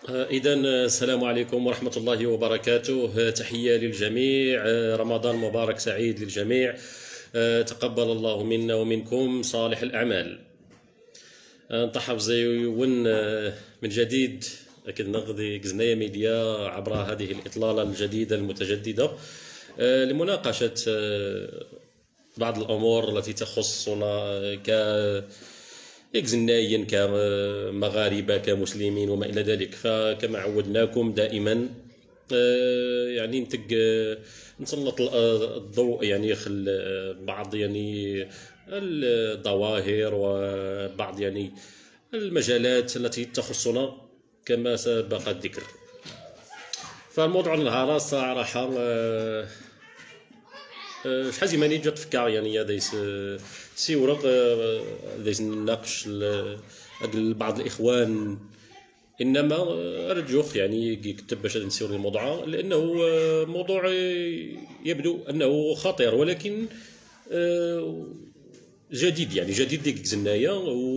إذا السلام عليكم ورحمة الله وبركاته. تحية للجميع. رمضان مبارك سعيد للجميع. تقبل الله منا ومنكم صالح الأعمال. نطحب زيون من جديد أكيد نغذي جزنايا ميديا عبر هذه الإطلالة الجديدة المتجددة لمناقشة بعض الأمور التي تخصنا كجزنايين كمغاربة كمسلمين وما إلى ذلك. فكما عودناكم دائما يعني نسلط الضوء يعني خل بعض يعني الظواهر وبعض يعني المجالات التي تخصنا كما سبق الذكر. فالموضوع النهار صراحة شحال زماني جات تفكر يعني دايس سي ورق دايس نناقش بعض الإخوان، انما ارجوك يعني كتب باش نسير الموضوع لانه موضوع يبدو انه خطير ولكن جديد، يعني جديد ديك زنايا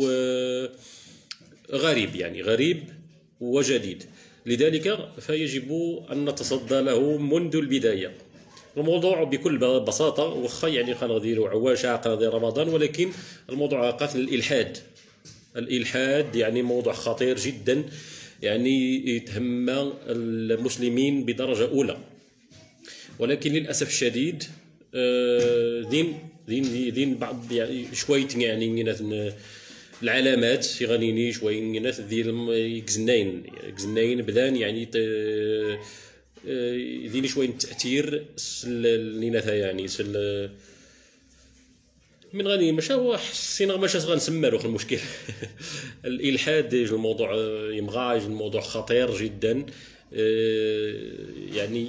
وغريب، يعني غريب وجديد، لذلك فيجب ان نتصدى له منذ البدايه. الموضوع بكل بساطه واخا يعني غنديروا عواشه قضيه رمضان، ولكن الموضوع قتل الإلحاد يعني موضوع خطير جدا، يعني يتهم المسلمين بدرجة أولى. ولكن للأسف الشديد دين بعض يعني شوية يعني العلامات يغنيني شوية ديال كزناين بدان يعني ديني شوية تأثير ليناتها يعني من غني ماشي هو حسينا ماشي غنسمرو في المشكل الالحاد الموضوع يمغاج، الموضوع خطير جدا. يعني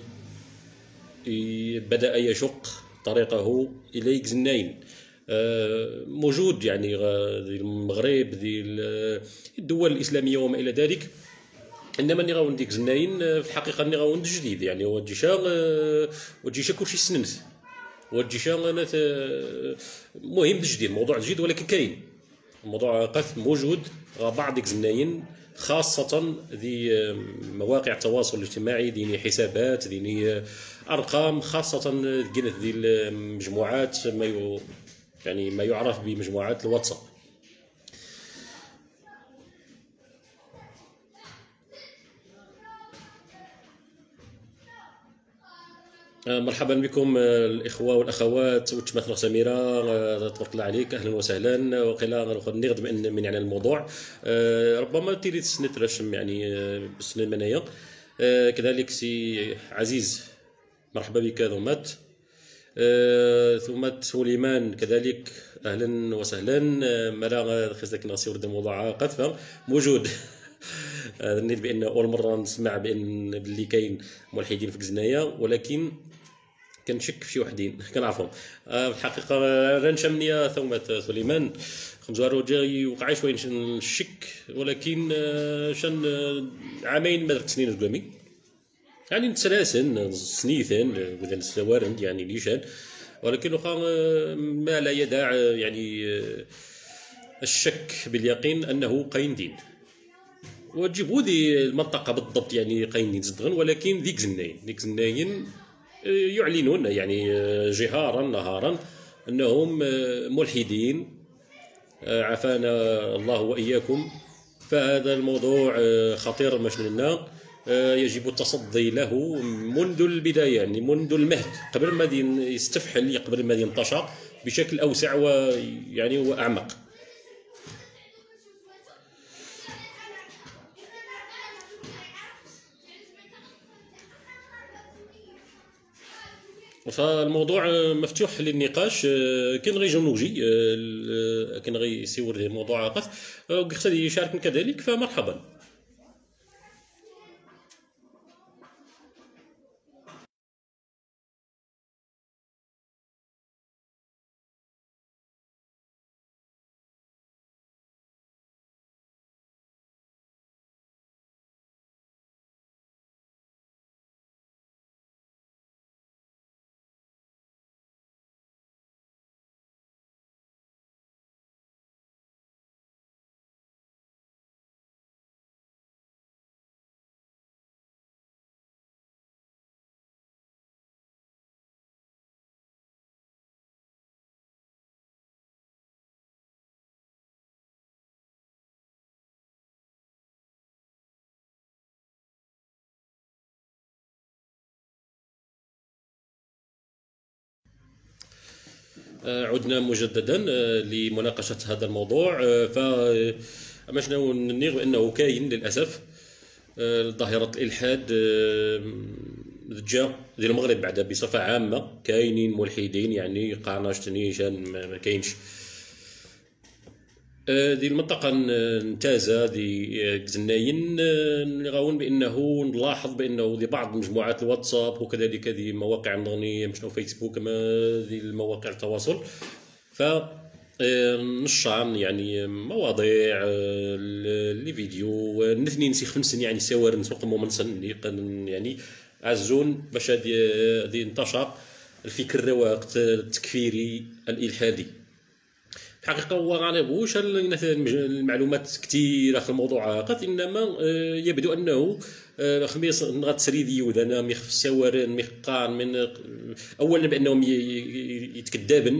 بدأ يشق طريقه الى جزناين موجود يعني ديال المغرب ديال الدول الاسلاميه وما الى ذلك. انما ني غاون ديك زناين في الحقيقه ني غاون جديد، يعني هو وجيشا كلشي سننت والجيشان مهم جديد، موضوع جديد ولكن كاين الموضوع قث موجود بعض ديك الزناين، خاصة ذي مواقع التواصل الاجتماعي، ديني حسابات ديني أرقام، خاصة كانت ذي المجموعات يعني ما يعرف بمجموعات الواتساب. مرحبا بكم الاخوه والاخوات وتمثل سميره، تبارك الله عليك، اهلا وسهلا. وقيلا نغد من يعني الموضوع ربما تيري تسنت رشم يعني بسن منايا. كذلك سي عزيز مرحبا بك ذومات. ثم سليمان كذلك اهلا وسهلا. ملا خزك ناصير د موضوع قذفه موجود ظنيت بان اول مره نسمع بان باللي كاين ملحدين في كزنايا، ولكن كنشك في شي وحدين كنعرفهم. في الحقيقه لا نشمني ثومه سليمان خمزوارو جاي وقع شويه نشك، ولكن شن عامين ما 3 سنين قدامي يعني نتسلاسن سنيثين بدل السوارند يعني ليشان، ولكن واخا ما لا يدع يعني الشك باليقين انه قاين دين وتجيبوا ذي المنطقه بالضبط يعني قاين زدغن، ولكن ذيك زناين يعلنون يعني جهارا نهارا انهم ملحدين، عافانا الله واياكم. فهذا الموضوع خطير مشملنا، يجب التصدي له منذ البدايه، يعني منذ المهد، قبل ما يستفحل، قبل ما ينتشر بشكل اوسع ويعني واعمق. فالموضوع مفتوح للنقاش. كان غير جنوجي كان غير يسيور الموضوع قف وقت يشاركنا كذلك، فمرحبا. عدنا مجددا لمناقشة هذا الموضوع. ف أما شنو ننيغ بأنه كاين للأسف ظاهرة الإلحاد جا ديال المغرب بعدا بصفة عامة. كاينين ملحدين يعني قعناش نيشان ما كاينش دي المنطقة نتازا دي كزناين نغاون بأنه نلاحظ بأنه دي بعض مجموعات الواتساب وكذلك دي مواقع النظنية مشنو فيسبوك كما دي المواقع التواصل ف نشان يعني مواضيع لي فيديو نثني نسيخ فنسن يعني سوار نسوق مومنسن يعني عزون باش هذه انتشر الفكر وقت التكفيري الإلحادي. الحقيقة هو غانبوش المعلومات كثيرة في الموضوع قد إنما يبدو أنه خميس نغات سريدي ودنا ميخ في السوارن ميخ قان من أولا بأنهم يتكذبن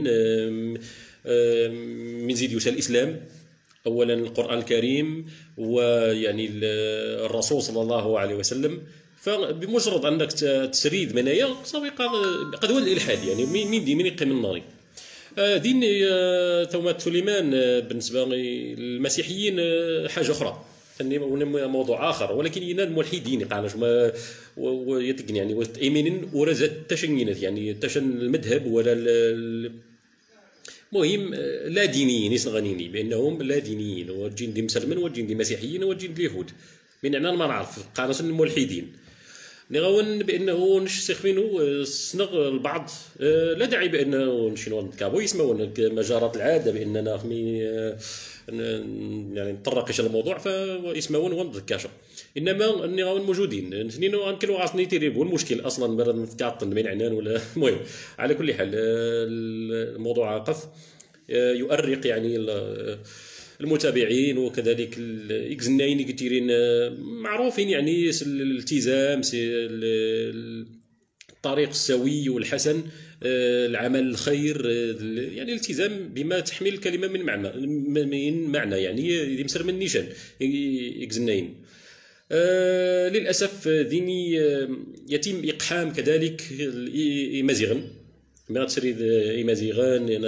من زيد يسال الإسلام. أولا القرآن الكريم ويعني الرسول صلى الله عليه وسلم. فبمجرد أنك تسريد منايا صافي قد هو الإلحاد يعني مين يقيم الناري دين تومات سليمان بالنسبه للمسيحيين حاجه اخرى ثاني موضوع اخر ولكن ينال الملحدين قالش ما ويتقن يعني وتامين ورزت تشنينات يعني تشن المذهب ولا مهم لا دينيين يصغنيني بانهم لا دينيين والجين دي مسلمين والجين دي مسيحيين والجين دي اليهود من انا ما نعرف قالش الملحدين نغاون بانه نستخدموا صنغ البعض لا داعي بانه نشيلوا نكابو يسمعون ما جرت العاده باننا يعني نطرقش الموضوع فيسمعون ونذكاشوا انما نغاون موجودين اثنين غنكلوا عاصني تيريبو المشكل اصلا مرض نتكاطن من عنان ولا المهم على كل حال الموضوع قف يؤرق يعني المتابعين وكذلك الاكزناين كثيرين معروفين يعني الالتزام الطريق السوي والحسن العمل الخير يعني الالتزام بما تحمل الكلمه من معنى يعني يمسر من نيشان اكزناين. للاسف ديني يتم اقحام كذلك ايمازيغن ما تسريد ايمازيغان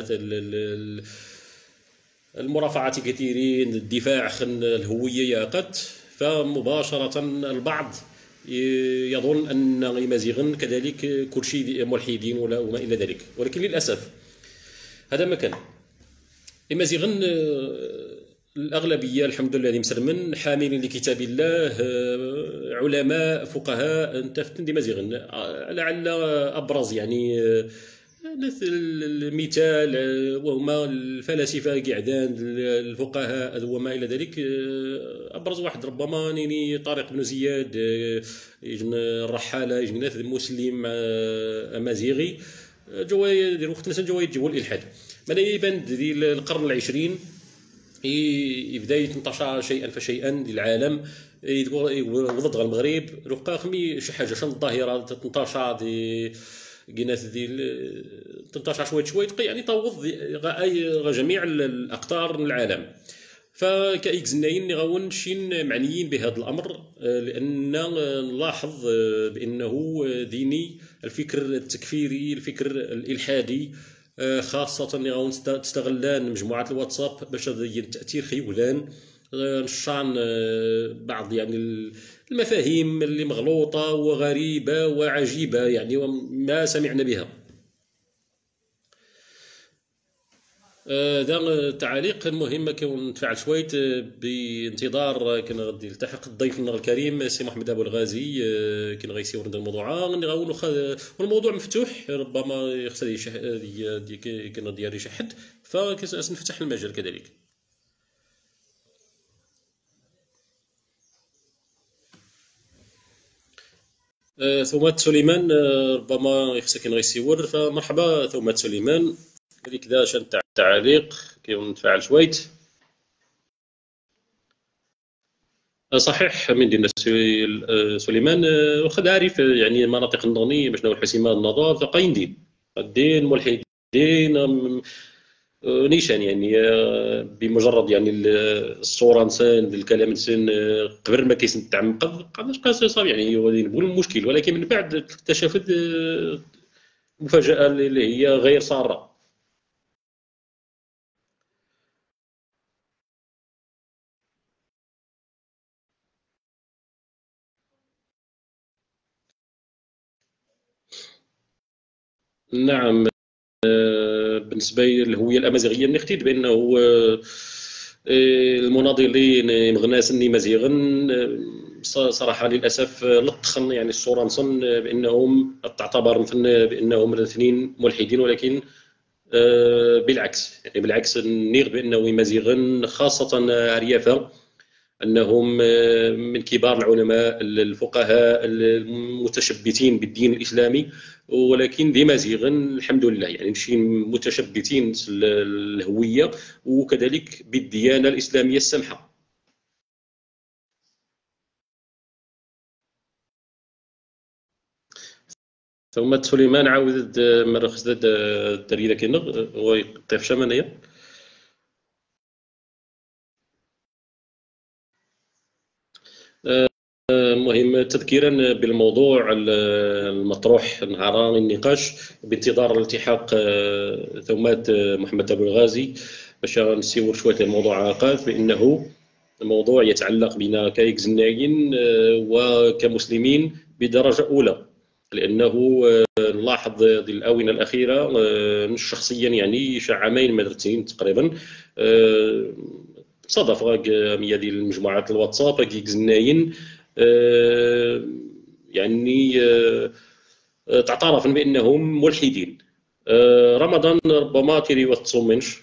المرافعات كثيرين الدفاع عن الهويه قد فمباشره البعض يظن ان ايمازيغن كذلك كل شيء ملحدين ولا وما الى ذلك ولكن للاسف هذا ما كان. ايمازيغن الاغلبيه الحمد لله مسلمين حاملين لكتاب الله علماء فقهاء انت دي مازيغن لعل ابرز يعني المثال وهما الفلاسفه قعدان الفقهاء وما الى ذلك. ابرز واحد ربما نيني طارق بن زياد يجن الرحاله يجن ناس مسلم امازيغي جوا يديروا وقت مثلا جوا يجيبوا الالحاد ماذا يبان ديال القرن العشرين يبدا ينتشر شيئا فشيئا للعالم وضد المغرب لقى خمي شي حاجه شن الظاهره تنتشر دي قنات ديال 13 شويه يعني توض جميع الاقطار من العالم. فكايكزناين غاون شين معنيين بهذا الامر لان نلاحظ بانه ديني الفكر التكفيري الفكر الالحادي خاصه غاون تستغلان مجموعات الواتساب باش تاثير خيولان نشان بعض يعني المفاهيم اللي مغلوطة وغريبة وعجيبة يعني وما سمعنا بها. هذا التعليق المهم كنتفاعل شوية بانتظار كان غادي يلتحق الضيف الكريم سي محمد ابو الغازي كان غيسيور هذا الموضوع والموضوع مفتوح ربما يخسر كان غادي يشحد فسنفتح المجال كذلك. ثومات سليمان ربما يخصك كان غيسيور فمرحبا ثومات سليمان هذيك كذا شان تاع التعليق كنتفاعل شويت. صحيح من دينا سليمان واخا عارف يعني المناطق النظاميه باش نقول حسيمه النظام فقاين الدين ملحدين نيشان يعني بمجرد يعني الصوره نسان الكلام نسان قبل ما كيسن تعمق قاداش قاس صافي يعني هو المشكل ولكن من بعد اكتشفت مفاجاه اللي هي غير ساره نعم. بالنسبه للهويه الامازيغيه نختيد بانه المناضلين مغناس مزيغا صراحه للاسف لطخن يعني الصوره نصن بانهم تعتبر مثلا بانهم الاثنين ملحدين، ولكن بالعكس، يعني بالعكس نيغ بانه مزيغا خاصه اريافه انهم من كبار العلماء الفقهاء المتشبتين بالدين الاسلامي، ولكن بمزيغ الحمد لله، يعني ماشي متشبتين الهويه وكذلك بالديانه الاسلاميه السمحه. ثم سليمان عاود مرة خصنا الدليل كينغ ويطيف شمانية. مهم تذكيرا بالموضوع المطروح نهار النقاش بانتظار الالتحاق ثومات محمد أبو الغازي باش نسيور شوية الموضوعات، بأنه الموضوع يتعلق بنا كيكزنايين وكمسلمين بدرجة أولى، لأنه نلاحظ في الآونة الأخيرة شخصيا يعني عامين مدرتين تقريبا صادف مية ديال المجموعات الواتساب كيكزنايين يعني تعترف بانهم ملحدين. رمضان ربما تيري وتصومنش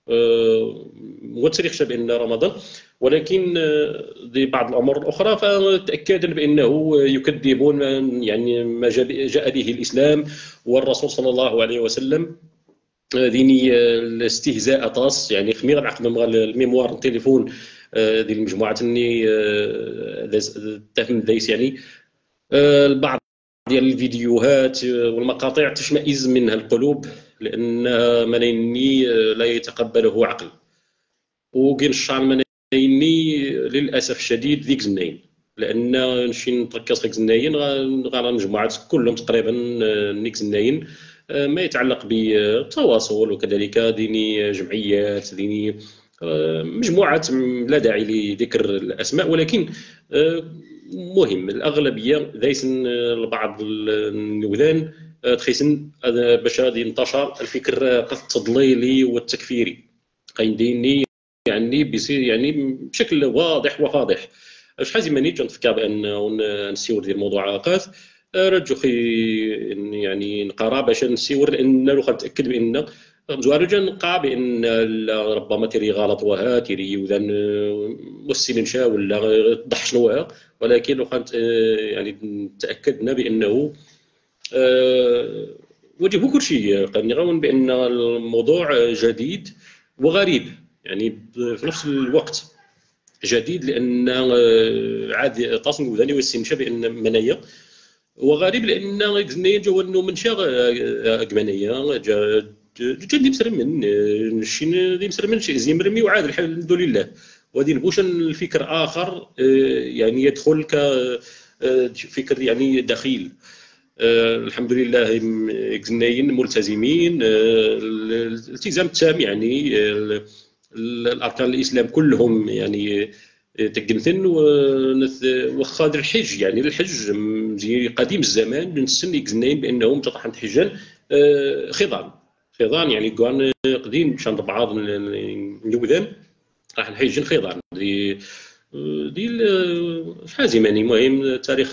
وتاريخ بان رمضان، ولكن دي بعض الامور الاخرى فتاكد بانه يكذبون يعني ما جاء به الاسلام والرسول صلى الله عليه وسلم. ديني الاستهزاء طاس يعني خمير العقد الميموار التليفون ديال المجموعه اني تفهم دايس يعني البعض ديال الفيديوهات والمقاطع تشمئز منها القلوب، لان منيني لا يتقبله عقل، وكاين الشعر منيني للاسف الشديد ذيك زناين، لان نمشي نتركز في زناين غير المجموعات كلهم تقريبا نيك زناين ما يتعلق بالتواصل وكذلك ديني جمعيات ديني مجموعات لا داعي لذكر الاسماء، ولكن مهم الاغلبيه دايسن البعض النوذان تخيسن باش غادي ينتشر الفكر التضليلي والتكفيري قايديني يعني بيصير يعني بشكل واضح وفاضح. شحال زماني تنفكر بان نسيور ديال الموضوعات رجو خي يعني نقرا باش نسيور، لان لو نتاكد بان زوارجا نقع بان ربما تيري غلط وها تيري وذن مسلم شا ولا ضح شنو، ولكن لو كانت يعني تاكدنا بانه وجهه كل شيء قد غون بان الموضوع جديد وغريب، يعني في نفس الوقت جديد لان عاد طاسن وذاني والسنشا بان منايا، وغريب لان قزنايا جا انه منشا قمنايا جا مسر من شي دي مسر من شي زي مرمي وعاد الحمد لله، وهذه نبوش الفكر اخر يعني يدخل كفكر يعني دخيل. الحمد لله قزنايين ملتزمين الالتزام التام، يعني الاركان الاسلام كلهم يعني تقنثن وخا الحج، يعني الحج زي قديم الزمان نسن قزنايين بانهم تطحن حجا خضان يعني كان قديم شان بعض النوذان راح نحيج خضان دي شحال زماني مهم تاريخ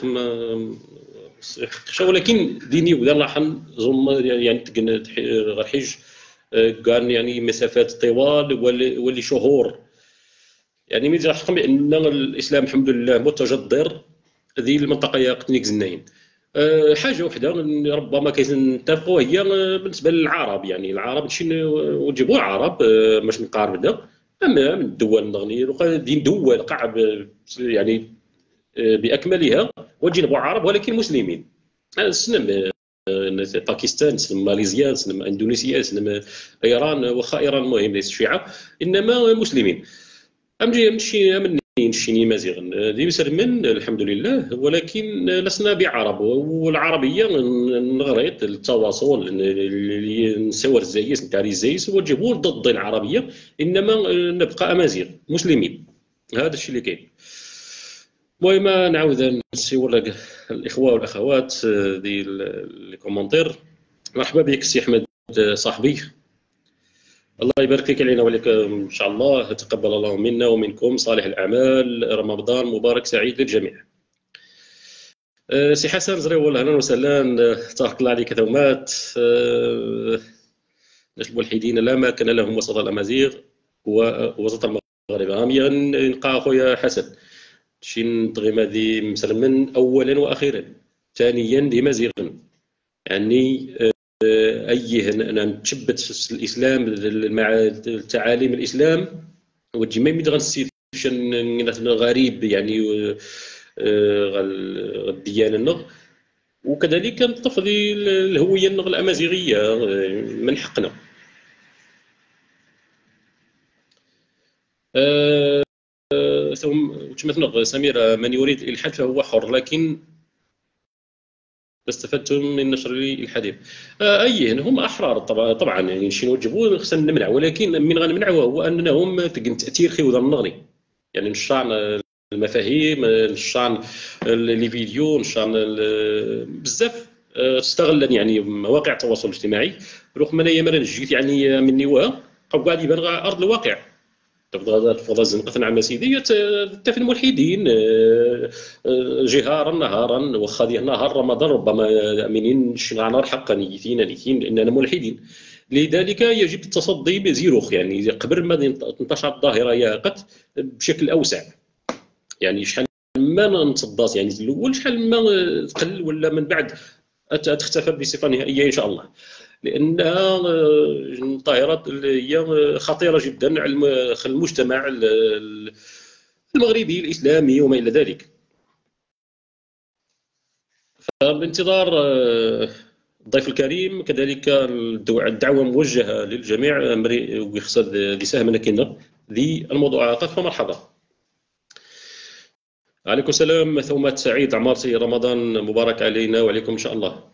ولكن ديني وذا راح نظن يعني غير حج كان يعني مسافات طوال واللي شهور، يعني ملي راح بان الاسلام الحمد لله متجذر ذي المنطقه يا قتنيك زناين. حاجه وحده ربما كنتفقوا هي بالنسبه للعرب، يعني العرب نمشي ونجيبوا العرب باش نقاربنا، اما من الدول نغني دين دول قاع يعني باكملها ونجيبوا عرب ولكن مسلمين سنم باكستان سنم ماليزيا سنم اندونيسيا سنم ايران، واخا ايران المهم ليس الشيعه انما مسلمين امجي امشي مني نشيني مازيغ دي مسلمين الحمد لله، ولكن لسنا بعرب، والعربيه نغريت التواصل نسور الزايس نتاع الزايس وجهوا ضد العربيه، انما نبقى امازيغ مسلمين، هذا الشيء اللي كاين. المهم نعاود نسيور الاخوه والاخوات ديال الكومونتير مرحبا بك سي احمد صاحبي. الله يبارك فيك علينا وعليك ان شاء الله. تقبل الله منا ومنكم صالح الاعمال. رمضان مبارك سعيد للجميع. سي حسن زريول اهلا وسهلا. تبارك الله عليك ثومات. الناس الملحدين لا مكان لهم وسط الامازيغ ووسط المغرب. هامي نلقى اخويا حسن شي نطغي هذه مسلمن اولا واخيرا، ثانيا لمزيغ يعني ايه نتشبت الاسلام مع تعاليم الاسلام وتجي ما يمد غنسيت غريب يعني الديانه النغ، وكذلك نتفضي الهويه النغ الامازيغيه من حقنا. ثم كما سمير من يريد الالحاد فهو حر، لكن استفدتم من نشر الحديث. اي هم احرار طبعا يعني شي نوجبوا خصنا نمنع، ولكن من غنمنعوا هو انهم تقن تاثير خيوط النغني، يعني نشان المفاهيم، نشان لي فيديو، نشان بزاف استغل يعني مواقع التواصل الاجتماعي. رغم انايا مرة جيت يعني من نواه قاعد يبان ارض الواقع. تفضل الزنقة نعم سيدي حتى في الملحدين جهارا نهارا واخا ديال نهار رمضان ربما امنين شنغانار حقا نيتين لاننا ملحدين. لذلك يجب التصدي بزيروخ، يعني قبل ما تنتشر الظاهره ياقت بشكل اوسع. يعني شحال ما نتصدى يعني الاول، شحال ما تقل ولا من بعد تختفى بصفه نهائيه ان شاء الله، لانها ظاهره هي خطيره جدا على المجتمع المغربي الاسلامي وما الى ذلك. بانتظار الضيف الكريم، كذلك الدعوه موجهه للجميع ويقصد لسهم كنا ذي الموضوعات. فمرحبا. عليكم السلام ثومات سعيد عمارتي، رمضان مبارك علينا وعليكم ان شاء الله.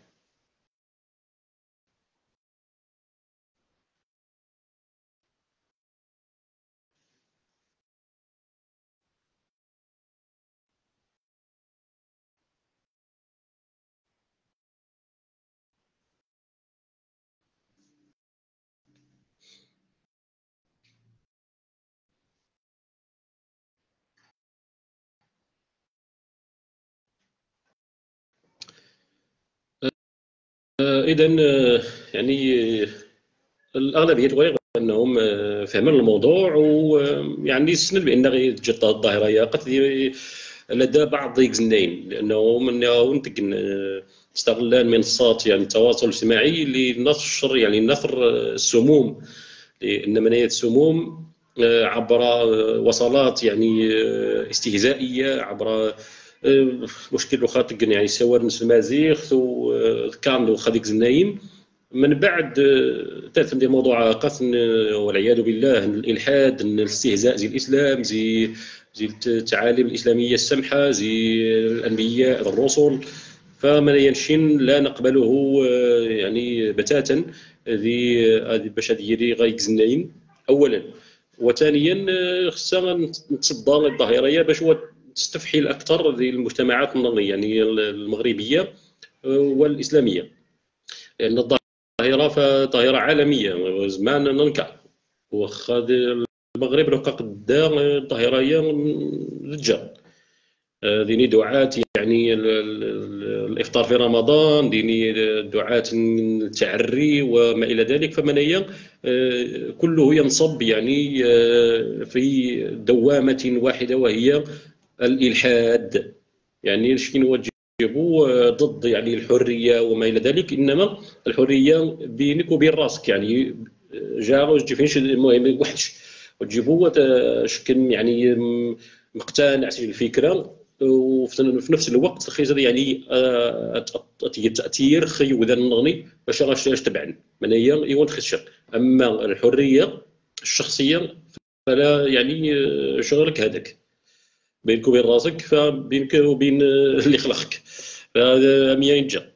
اذا يعني الاغلبيه تقول انهم فهموا الموضوع، ويعني سنن بان جات الظاهره هي قد لدى بعض الجنين، لانه منه استغلال منصات يعني التواصل الاجتماعي لنشر يعني نثر السموم، لان منايات السموم عبر وصلات يعني استهزائيه، عبر مشكل خاطق يعني سواء المازيغ كان وخديك زنايم من بعد ثالث ديال الموضوع قسم والعياذ بالله الالحاد، الاستهزاء زي الاسلام، زي التعاليم الاسلاميه السمحه، زي الانبياء الرسل. فما ينشن لا نقبله يعني بتاتا. هذه البشريه اللي غايكزناين اولا، وثانيا خصنا نتصدى للظاهره باش هو تستفحل اكثر المجتمعات يعني المغربيه والاسلاميه، لان الظاهره فظاهره عالميه زمان ننكر. واخا المغرب لو قد الظاهره هي رجال ديني دعاة يعني الافطار في رمضان، ديني دعاة التعري وما الى ذلك. فمن هي كله ينصب يعني في دوامه واحده وهي الالحاد. يعني شكي نوجهوا ضد يعني الحريه وما الى ذلك، انما الحريه بينك وبين راسك، يعني جار فينش المهم وحش وتجيبوا شكل يعني مقتنع الفكره، وفي نفس الوقت خيزر يعني تاثير خي وذا نغني باش غاش تبعن من هي ايوان خشر. اما الحريه الشخصيه فلا يعني شغلك هذاك بينك وبين راسك، فبينك وبين اللي خلقك، فهذا مية ينجا.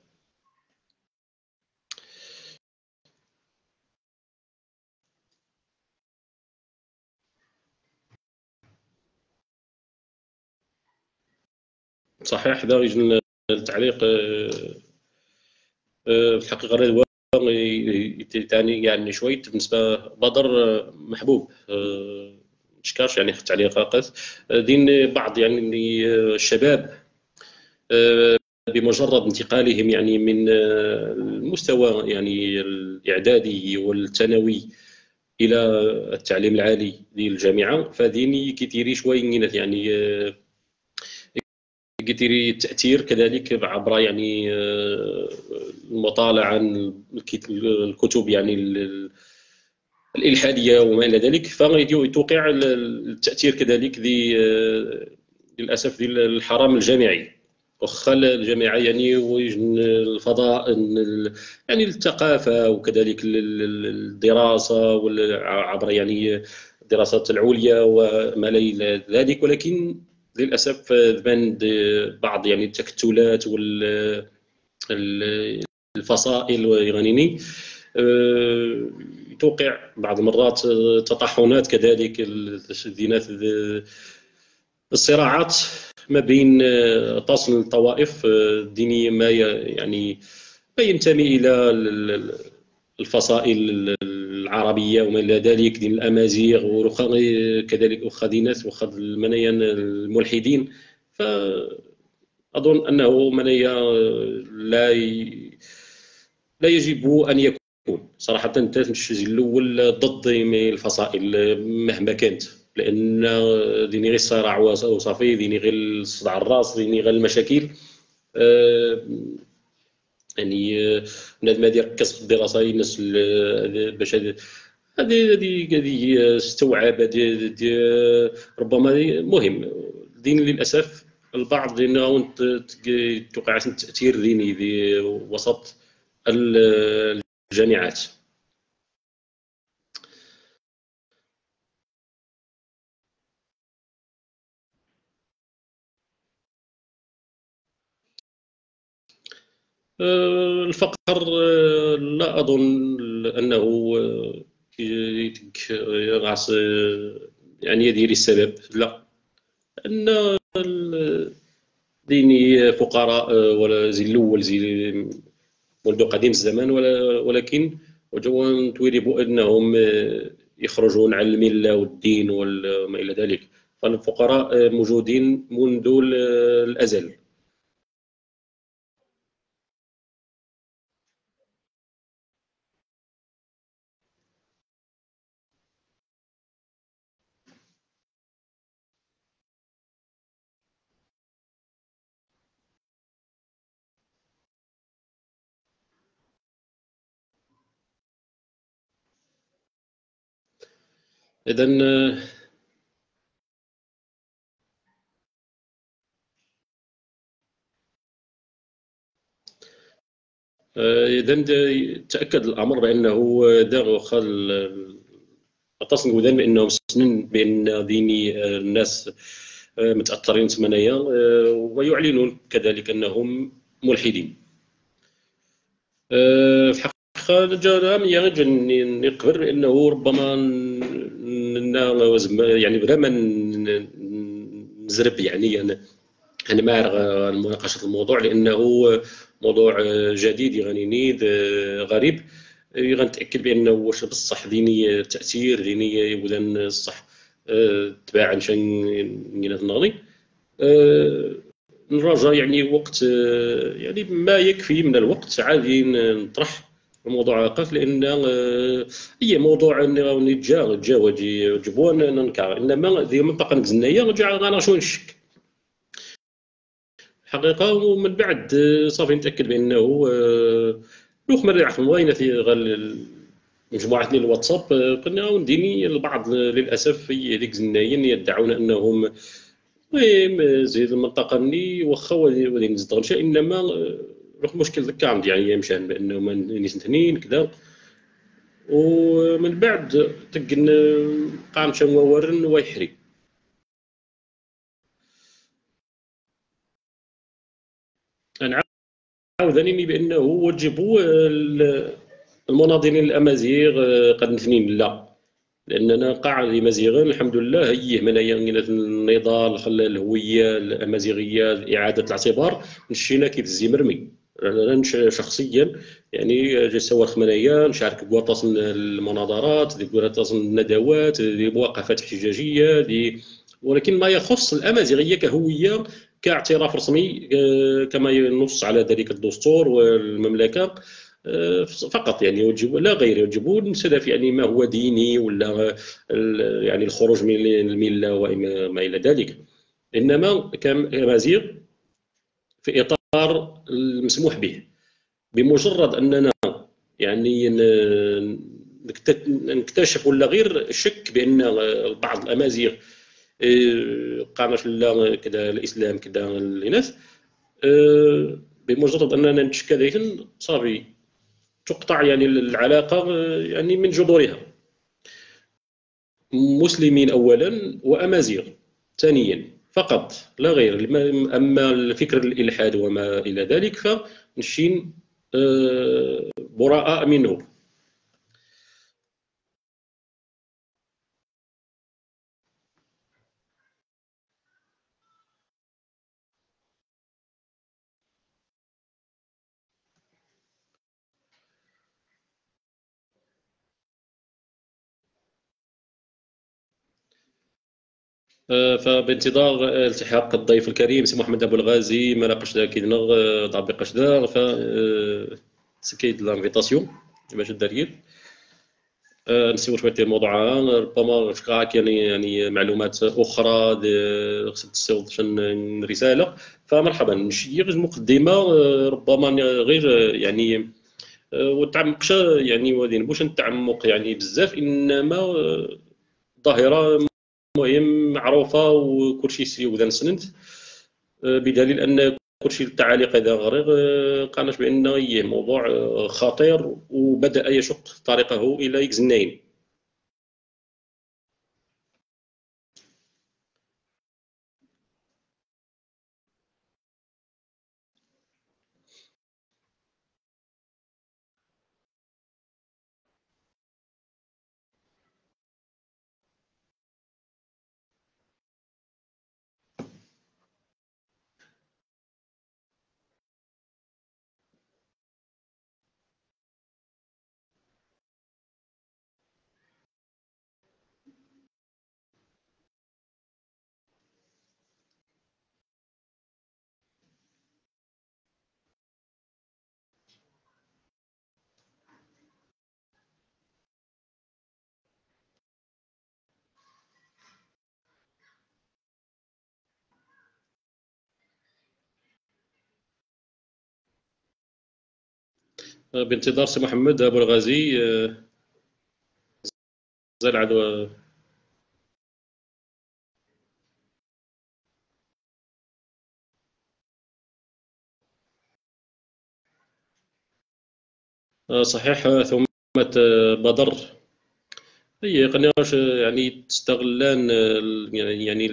صحيح هذا يجي التعليق في الحقيقه ثاني يعني شويت بالنسبه بدر محبوب تشكرش يعني في التعليقات دين بعض يعني الشباب بمجرد انتقالهم يعني من المستوى يعني الاعدادي والثانوي الى التعليم العالي ديال الجامعه فديني كيتيري شويه يعني كيتيري التاثير كذلك عبر يعني المطالعه عن الكتب يعني الالحاديه وما الى ذلك فتوقع التاثير كذلك للاسف ديال الحرام الجامعي واخا الجامعه يعني الفضاء يعني الثقافه وكذلك الدراسه عبر يعني الدراسات العليا وما الى ذلك ولكن للاسف بان بعض يعني التكتلات والفصائل وغنيني توقع بعض المرات تطحنات كذلك دينات الصراعات ما بين تصل الطوائف الدينية ما يعني ما ينتمي إلى الفصائل العربية وما إلى ذلك دين الأمازيغ وخا كذلك وخا دينات وخا المنايا الملحدين فأظن أنه منايا لا يجب أن يكون صراحة التمشي الأول ضد الفصائل مهما كانت لأن ديني غير الصراع وصافي ديني غير صداع الراس ديني غير المشاكل يعني بنادم هذه يركز في الدراسة الناس باش هذه استوعب ربما مهم دين للأسف البعض لأنه توقع تأثير ديني في وسط الجامعات الفقر لا أظن أنه غاس يعني يدير السبب لا أن ديني فقراء ولا زي الأول زي منذ قديم الزمان ولكن وجوان تويربوا أنهم يخرجون عن الملة والدين وما إلى ذلك فالفقراء موجودين منذ الأزل إذا تأكد الأمر بأنه داغ خل اتصل ذلك بأنهم سنن بأن ديني الناس متأثرين ثمانية ويعلنون كذلك أنهم ملحدين في الحقيقة نقبل بأنه ربما يعني بلا ما نزرب يعني أنا ما أعرف مناقشة الموضوع لأنه موضوع جديد يعني نيد غريب غنتأكد بأنه واش بصح ديني تأثير ديني ولا الصح تباعا شان نغني نراجع يعني وقت يعني ما يكفي من الوقت عادي نطرح الموضوع هكاك لان اي موضوع نتجا جبون ننكر انما ديما باقا نزنايا رجع انا شو نشك حقيقه ومن بعد صافي نتاكد بانه لوخ مرة عفوا في مجموعة ديال الواتساب قلنا نديني البعض للاسف في هذيك الزناين يدعون انهم المهم زيد المنطقه مني واخا ولي نزيد انما المشكل ذاك عندي يعني مشان بانه ما نيش اثنين كذا ومن بعد تقن قام شا ورن ويحري انا عاودني بانه وجبوا المناضلين الامازيغ قد اثنين لا لاننا قاع المزيغين الحمد لله هي منايا النضال خلى الهويه الامازيغيه اعاده الاعتبار مشينا كيف الزمرمي انا شخصيا يعني جي صور خمانيه نشارك كواطاس المناظرات دي كواطاس الندوات دي مواقفات احتجاجيه دي، ولكن ما يخص الامازيغيه كهويه كاعتراف رسمي كما ينص على ذلك الدستور والمملكه فقط يعني يجب لا غير يجبون سلف يعني ما هو ديني ولا يعني الخروج من المله وما الى ذلك، انما كامازيغ في اطار المسموح به. بمجرد اننا يعني نكتشف ولا غير شك بان بعض الامازيغ قامت لا كذا الاسلام كذا الناس، بمجرد اننا نتشكى ذلك صافي تقطع يعني العلاقه يعني من جذورها، مسلمين اولا وامازيغ ثانيا فقط لا غير. اما الفكر الالحاد وما الى ذلك فنشين براء منه. فبانتظار التحاق الضيف الكريم سي محمد ابو الغازي ما لاقاش ذا كيدنا طابق ذا ف سكيد لانفيتاسيون باش داريت نسيو شويه الموضوع ربما فكاك يعني معلومات اخرى خصك تسيوض شن رساله فمرحبا نشي غير مقدمه ربما غير يعني وتعمقش يعني ودين بوش نتعمق يعني بزاف، انما ظاهره مهم معروفه وكلشي يسيو سننت بدليل ان كلشي التعاليق هذا غريغ قالناش بان هي موضوع خطير وبدا يشق طريقه الى يكزناين. بانتظار سي محمد ابو الغازي زي العدوى. صحيح ثم بدر هي قناش يعني تستغلان يعني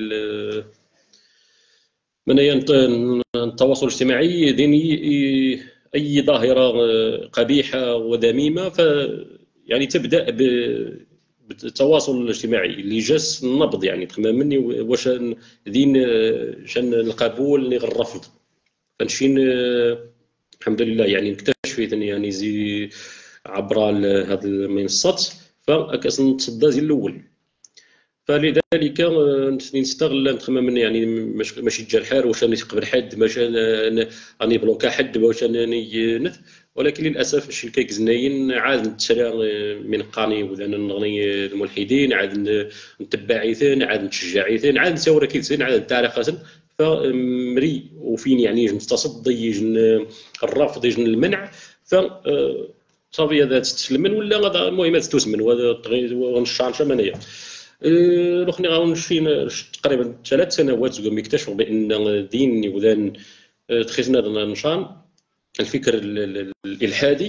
من التواصل الاجتماعي ديني اي ظاهره قبيحه وذميمه ف يعني تبدا بالتواصل الاجتماعي اللي جاس النبض يعني تمامني واش دين شان القبول الرفض فنشين الحمد لله يعني نكتشفت يعني زي عبر هذه المنصات فكاس نتصدى زي الاول. فلذلك نستغل تماما يعني ماشي تجا الحار واش راني قبل حد باش راني بلوكا حد باش راني ولكن للاسف الشيء كيكزناين عاد نتشرى من قاني ولا نغني الملحدين عاد نتبع عيثين عاد نشجع عيثين عاد نساور كيتسين عاد التاريخ فمري وفين يعني يجن تصدي يجن الرفض يجن المنع ف صافي هذا تستسلمن ولا المهم تستسمن ونشان شمانيه الاخرين غاون شي تقريبا 3 سنوات زعما يكتشفوا بان دين يولان تخزنا نشان الفكر الالحادي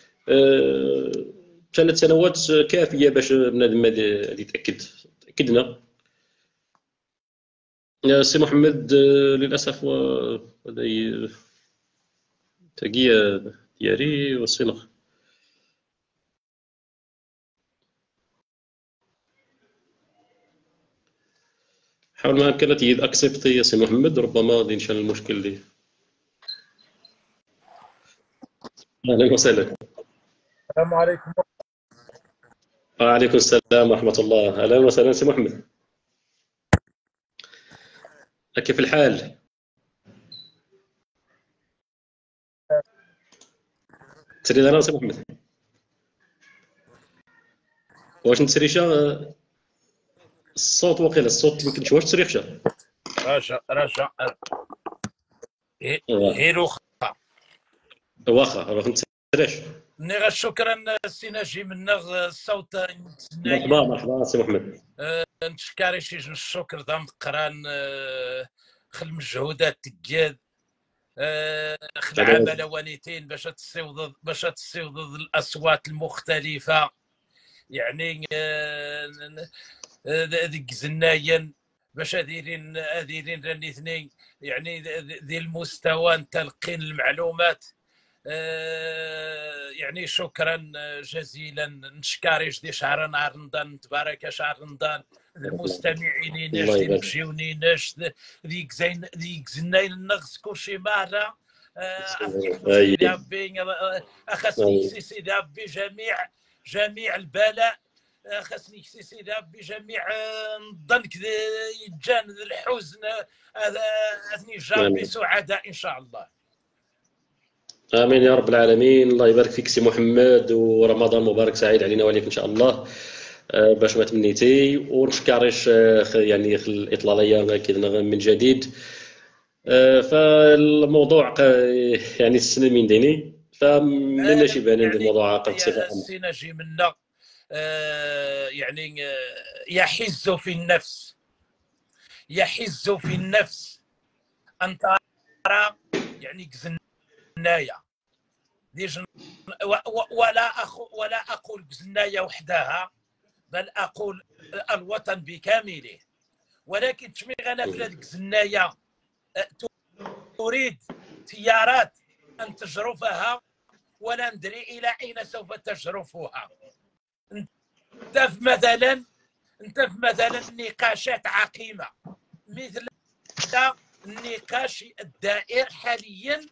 3 سنوات كافيه باش بنادم هذه تاكدنا. يا سي محمد للاسف هذا تاقيه ديالي والصنخ حاول ما كانت اكسبتي يا سي محمد ربما غادي نشان المشكل اللي اهلا وسهلا. السلام عليكم. وعليكم السلام ورحمة الله. اهلا وسهلا سي محمد، كيف الحال؟ تسري لنا سي محمد؟ واش نتسريشا؟ الصوت وقيل الصوت يمكن واش تسريخشا؟ رجع واه. هيروخا. واخا روح نتسريش. نغا شكرا سي نجي من الصوت مرحبا ناين مرحبا سي محمد. نتشكاري شي الشكر ضم قران خل مجهودات تجاد خل عمل ونيتين باش تصيوض الاصوات المختلفه، يعني ذيك زناين باش دايرين راني اثنين، يعني ذي المستوى تلقين المعلومات. يعني شكرا جزيلا، نشكاريش دي شهر نهار رمضان تبارك شهر رمضان المستمعين الله ناش دي يبارك. مشيوني ناش ديك زين ديك زناين النغس كلشي مره. سيدي ربي اخسني سيدي ربي جميع البلاء، خاصني سيدي ربي جميع نظنك يتجان الحزن اثني جابي سعداء ان شاء الله. امين يا رب العالمين. الله يبارك فيك سي محمد، ورمضان مبارك سعيد علينا وعليك ان شاء الله. باش ما تمنيتي ونشكرش يعني الاطلاليه كذا من جديد. فالموضوع يعني السنه من ديني فمن شي بان يعني الموضوع بصفه عامه. السي نجي منا يعني يحز في النفس، يحز في النفس ان ترى يعني زنايه ولا اقول زنايه وحدها، بل اقول الوطن بكامله. ولكن تشميغ في هذيك الزنايه تريد تيارات ان تجرفها ولا ندري الى اين سوف تجرفها. انت مثلا نقاشات عقيمه مثل النقاش الدائر حاليا،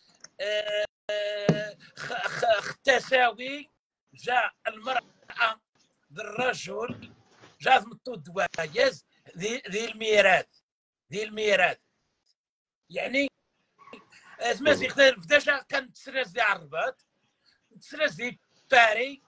التساوي جاء المرأة الرجل جاء مطو الدوايز ذي الميراث يعني ماشي خير بداش كان تسرس دي عربات تسرس دي باري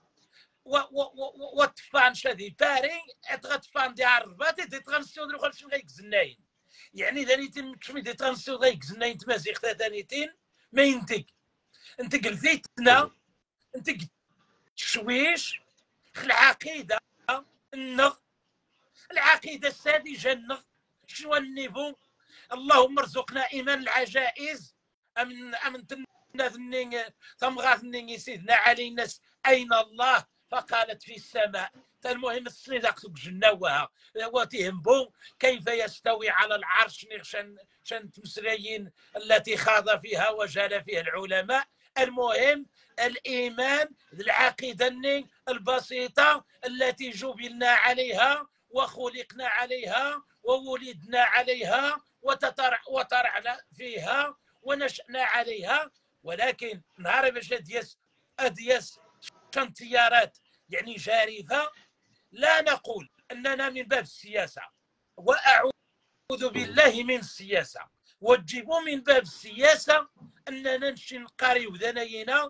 وطفان شادي باري اتغطفان دي عربات تغنسيو دروخ شنو غيك زناين، يعني دانيتين كشمي دي تغنسيو غيك زناين تمازي ختا دانيتين ما ينتج انت قلتيتنا انت تشويش العقيده النغ العقيده الساذجه النغ شنو النيفو. اللهم ارزقنا ايمان العجائز امن تنثنين ثم غاثنين سيدنا علي الناس اين الله فقالت في السماء. المهم السنه ذاك جنوها وتهمبو كيف يستوي على العرش شن تمسريين التي خاض فيها وجال فيها العلماء. المهم الايمان العقيده البسيطه التي جبلنا عليها وخلقنا عليها وولدنا عليها وطرعنا فيها ونشأنا عليها. ولكن نهار باش ادياس شنتيارات يعني جارفه، لا نقول اننا من باب السياسه واعوذ بالله من السياسه، وتجيبوا من باب السياسه اننا نمشي نقاريو ذناينا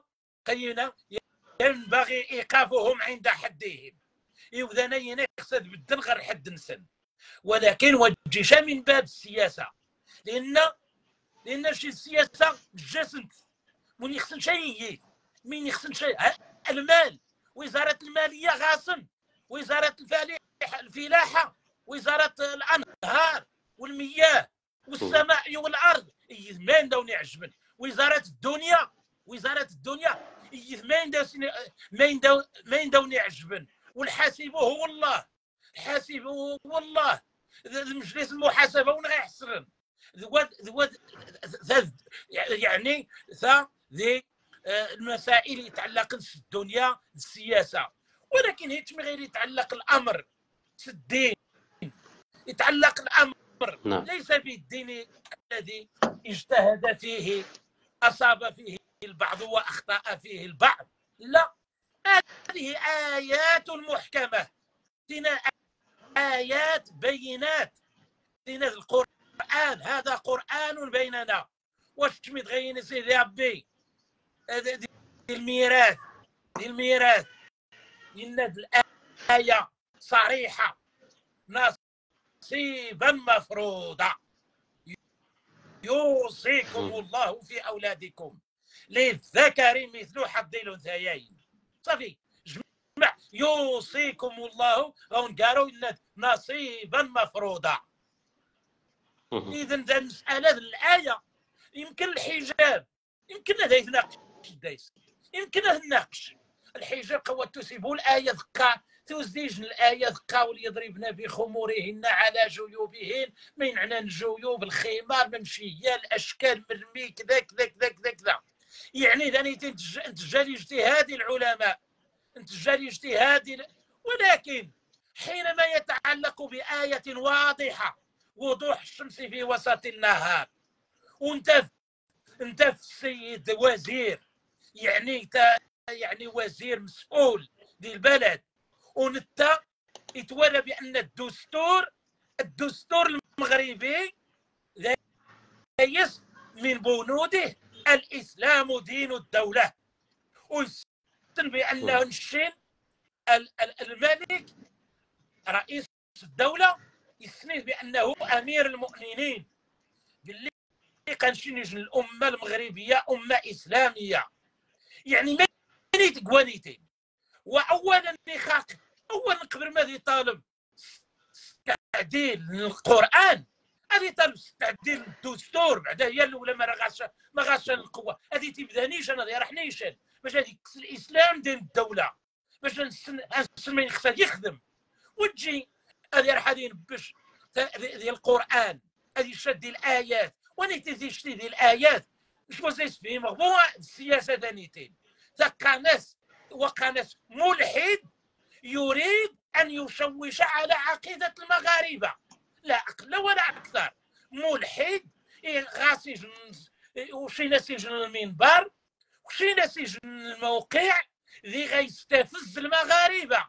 ينبغي ايقافهم عند حدهم يوذنين يقصد بالدن غير حد نسن، ولكن وجيش من باب السياسه لان شي السياسه جسنت من يخسن شيء من يخسن شيء المال. وزاره الماليه غاصن، وزاره الفلاحه، وزاره الانهار والمياه والسماء والارض يثمان دوني عجبن. وزاره الدنيا ما دوني عجبن. والحاسب هو الله، الحاسب هو الله، المجلس المحاسبه وين غيحسرن يعني ذي المسائل يتعلق بالدنيا السياسه. ولكن هيك غير يتعلق الامر الدين، يتعلق الامر ليس بالدين الذي اجتهد فيه اصاب فيه البعض وأخطأ فيه البعض. لا، هذه آيات محكمة، آيات بينات دينا القرآن. هذا قرآن بيننا. واش متغين سيدي ربي دي الميراث، دي الميراث إن الآية صريحة، نصيبا مفروضا يوصيكم الله في أولادكم للذكر مثل حظ الأنثيين. صافي، جمع يوصيكم الله قالوا إن نصيبا مفروضا. إذا المسألة الآية يمكن الحجاب، يمكن هذا يتناقش الدايس، يمكن هذا الناقش الحجاب قوة تسيبوا الآية ذكا تزديج الآية ذكا وليضربن بخمورهن على جيوبهن، من عنان الجيوب الخمار ممشية الأشكال مرمي كذا كذا كذا كذا كذا. يعني ذاني تجاري اجتهاد العلماء، تجاري اجتهاد، ولكن حينما يتعلق بآية واضحة وضوح الشمس في وسط النهار، وانت في السيد وزير، يعني وزير مسؤول ديال البلد، ونتا يتولى بان الدستور المغربي ليس من بنوده الاسلام دين الدوله، ويسن بانه الشين الملك رئيس الدوله يسميه بانه امير المؤمنين، باللي كنشنج الامه المغربيه امه اسلاميه. يعني ماني تقوانيتين. واولا نخاق اولا قبل ما يطالب تعديل القران، هذه طالب تعديل الدستور، بعدا هي الاولى ما غاش القوه. هذه تبدانيش انا راه حنيشان باش هذيك الاسلام دين الدوله، باش المسلمين خصها يخدم. وتجي هذه راه حادين باش ديال القران، هذه شاد الايات وانا تزيشتي ديال الايات مش بوزيس فيه مغبوع السياسه دانيتين. وقع ناس ملحد يريد ان يشوش على عقيده المغاربه، لا اقل ولا اكثر. ملحد غاسي وشي ناس يجن المنبر وشي ناس يجن الموقع اللي غيستفز المغاربه،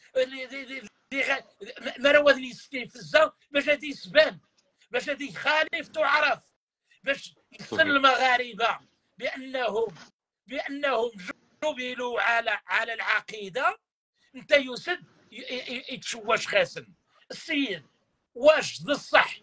مروه يستفزها باش غادي يسبان، باش غادي يخالف تعرف، باش يسن المغاربه بانهم جبلوا على العقيده. انت يسد يتشوش خاسن السيد. واش ذا الصح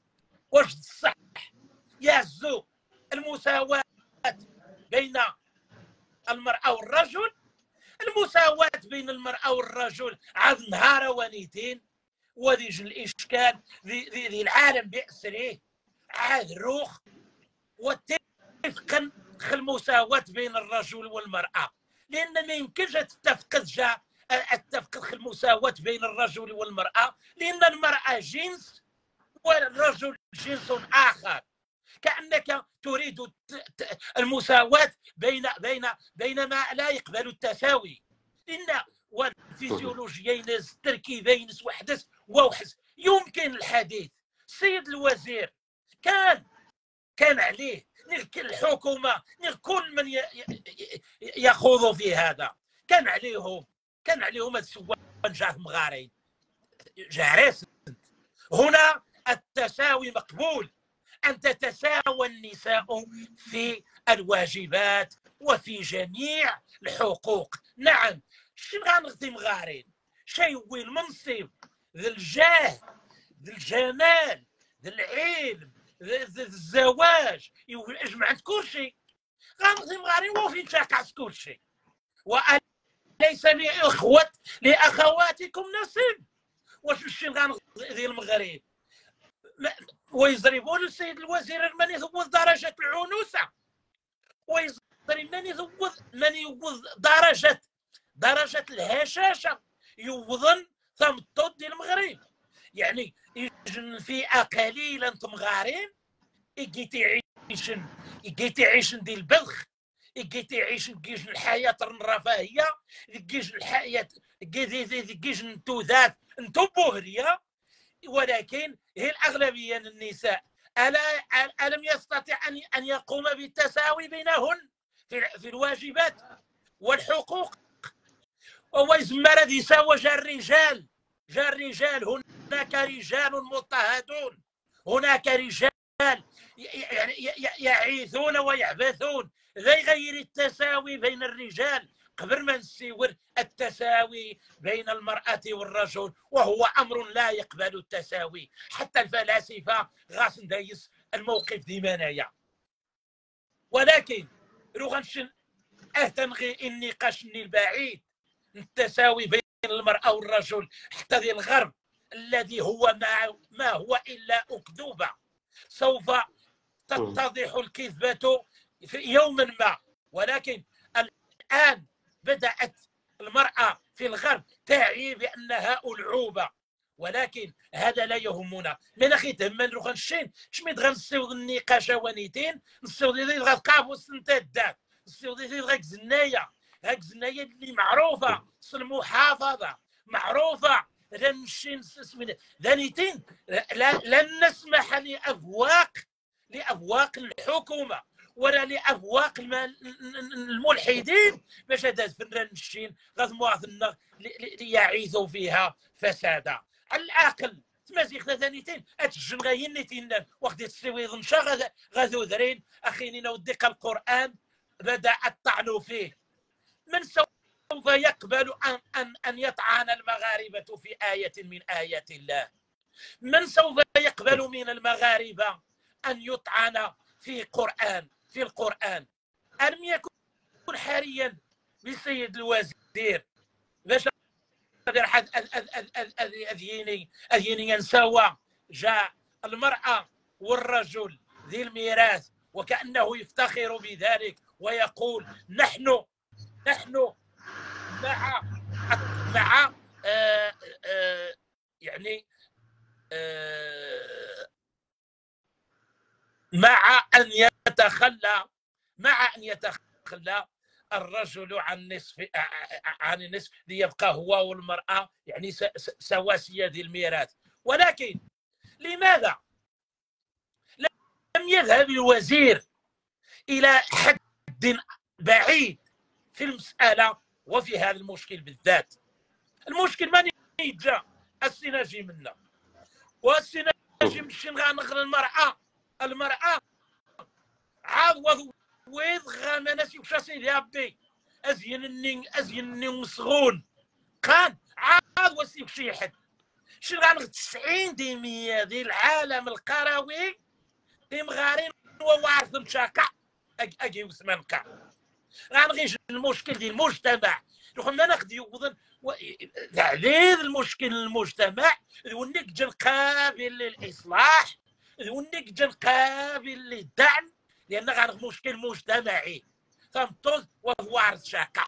يهزو المساواه بين المراه والرجل؟ المساواه بين المراه والرجل عاد نهار ونيتين، وذي الاشكال ذي العالم باسره عاد روخ. واتفقا المساواه بين الرجل والمراه، لان ما يمكنش تتفق المساواه بين الرجل والمراه، لان المراه جنس والرجل جنس اخر. كانك تريد المساواه بين ما لا يقبل التساوي، لان والفيزيولوجيين التركيبين وحدث ووحس يمكن الحديث. السيد الوزير كان عليه الحكومه كل من يخوض في هذا كان عليهم السوان جاه مغارين جارس. هنا التساوي مقبول، أن تتساوى النساء في الواجبات وفي جميع الحقوق. نعم، شنو غنغطي مغارين؟ شي هو المنصب ذي الجاه ذي الجمال ذي العلم ذي الزواج يجمع عند كل شيء. غنغطي مغارين وفين شاكعت كل شيء. وليس لأخواتكم نصيب. واش الشيء غنغطي المغرب ويضربون السيد الوزير من يذوض درجة العنوسة، ويضرب من يوض درجة الهشاشة، يوضن ثم الطود ديال المغرب. يعني يجن فئة قليلة تمغارين يجي تعيشن ديال البلخ، يجي تعيشن الحياة الرفاهية، يجي الحياة يجي توذات انتو بوهرية. ولكن هي الأغلبية النساء ألم يستطع أن يقوم بالتساوي بينهن؟ في الواجبات والحقوق. وهو يسمى الذي سوى جا الرجال، هناك رجال مضطهدون، هناك رجال يعني يعيثون ويعبثون. لا يغير التساوي بين الرجال قبل ما نسيور التساوي بين المرأة والرجل، وهو أمر لا يقبل التساوي. حتى الفلاسفة غاس ندايس الموقف ديما انايا. ولكن روغنشن تنغي النقاش البعيد التساوي بين المرأة والرجل حتى ذي الغرب الذي هو ما هو إلا أكذوبة. سوف تتضح الكذبة في يوم ما، ولكن الآن بدأت المرأة في الغرب تعي بأنها ألعوبة، ولكن هذا لا يهمنا. من أخي تهمنا نروح نشين شميت غنسيوض النقاش وانيتين نسيوض يدي غتقابو سنتدات نسيوض يدي غاك زنايا اللي معروفة المحافظة معروفة لنشين سمينا ذانيتين. لن نسمح لأبواق الحكومة ولا لأبواق الملحدين باش هذا فنان الشين غاد مواطننا ليعيثوا فيها فسادا. على العقل تمازيغ ثانيتين اتجن غاينيتين وقت تسوي ظنشا غاذو ذرين اخينينا وديك القرآن بدأ الطعن فيه. من سوف يقبل أن يطعن المغاربة في آية من آيات الله؟ من سوف يقبل من المغاربة أن يطعن في القرآن؟ ألم يكن حريا بالسيد الوزير باش حد أذيني ينسوى جاء المرأة والرجل ذي الميراث وكأنه يفتخر بذلك ويقول نحن مع يعني مع أن يتخلى الرجل عن النصف ليبقى هو والمرأة يعني سواسية ذي الميراث. ولكن لماذا لم يذهب الوزير إلى حد بعيد في المسألة وفي هذا المشكل بالذات؟ المشكل ما يجا السيناجي منا والسيناجي مشي غنغر المرأة عاد ويض غامناسي وشاسي لابي أزينني مسغون كان عاد وسيك شي حد شي غنغ 90% ديال العالم القروي مغارين وواعرف مشاكع اجي وسمنكا غنغيش المشكل ديال المجتمع. خلينا ناخذ يوضن تعديل المشكل المجتمع ونك جن قابل للاصلاح ونك جن قابل للدعم لان غنغ مشكل مجتمعي فهمتوز وثوار شاكا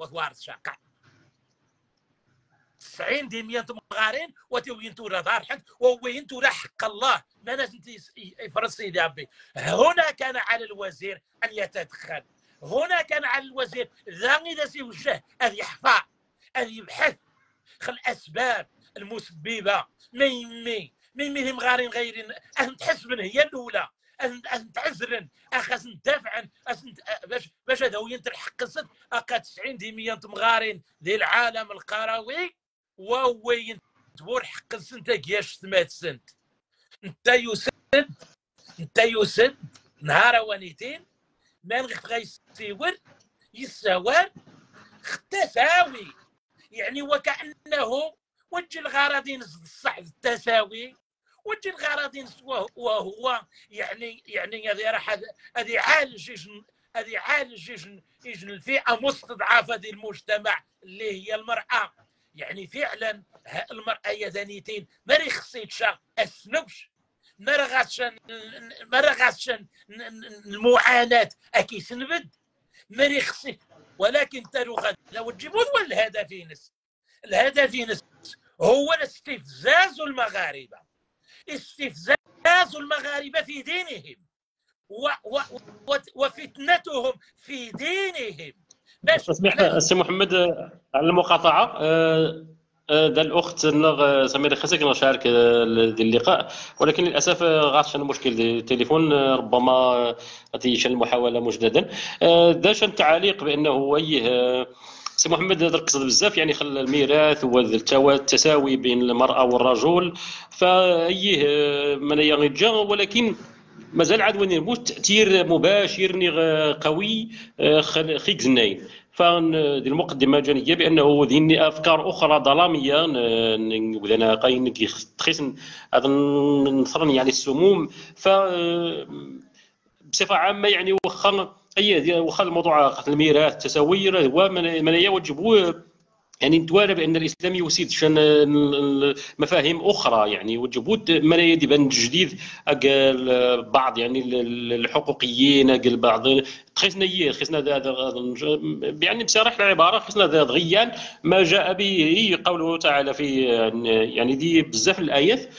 90 ديال مغارين وتوين تورا دار حد ووين تورا حق الله ما ناس انت يفرس سيدي ربي. هنا كان على الوزير ان يتدخل، هنا كان على الوزير إذا سيوجه أن يحفظ أن يبحث خل الأسباب المسببة مين مغارين غيرين أن تحسبن هي الأولى أن تعزرن أخاس ندافعن باش هذا ينترحق الصد أقا 90% مغارين ديال العالم القروي وهو ينتبور حق السنت كياش 8 سنت. انت يسد نهار وانيتين ما غيسيور يساوار التساوي يعني وكأنه وجه الغرضين الصح التساوي وجه الغرضين وهو يعني هذه يعالج الفئة مستضعفة ديال المجتمع اللي هي المرأة. يعني فعلا المرأة يا ذانيتين ما خصيتش اسنوش ما رغاتش المعاناة أكي سنبد ما خصيت. ولكن تروغ لو تجيبون الهدف هو استفزاز المغاربة في دينهم وفتنتهم في دينهم. اسمح السي محمد على المقاطعة. دا الاخت سميره خاصك نشارك ديال اللقاء، ولكن للاسف غاتشان مشكل ديال التليفون، ربما غتيشان المحاوله مجددا. داش التعليق بانه سي محمد ركز بزاف، يعني خلى الميراث والتساوي بين المراه والرجل، فايه من يغيجا، ولكن مازال عاد وين يربط تاثير مباشر قوي خيك زناين. فدي المقدمه جانيه بانه دين افكار اخرى ظلاميه وذنا قاين تخيسن هذا نثرن يعني السموم. ف بصفه عامه يعني واخا الموضوع الميراث التساوي هو من يوجب يعني ندوار بان الاسلام يسيد شان مفاهيم اخرى، يعني وجبود من يبان جديد بعض يعني الحقوقيين بعض خصنا يعني بصراحه العباره خصنا غيان ما جاء به قوله تعالى في يعني دي بزاف الايات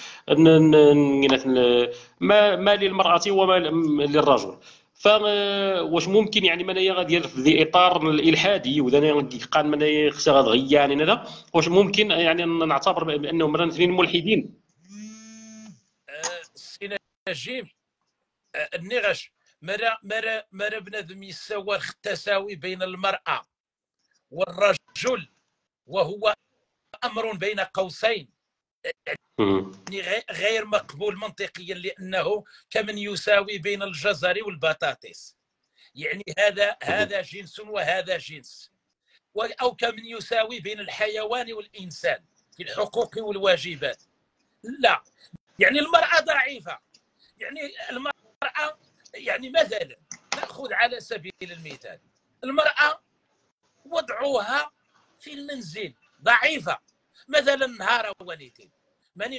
ما للمراه وما للرجل. فواش ممكن يعني منايا غادي في اطار الالحادي وذا قال منايا خصها غيان هذا، واش ممكن يعني نعتبر بانهم اثنين ملحدين؟ سي نجيب، النقاش مرة بنادم يساوى التساوي بين المرأة والرجل، وهو أمر بين قوسين يعني غير مقبول منطقيا، لأنه كمن يساوي بين الجزر والبطاطس، يعني هذا جنس وهذا جنس، أو كمن يساوي بين الحيوان والإنسان في الحقوق والواجبات. لا، يعني المرأة ضعيفة، يعني المرأة يعني مثلا نأخذ على سبيل المثال المرأة وضعها في المنزل ضعيفة، مثلا نهار ونيتين من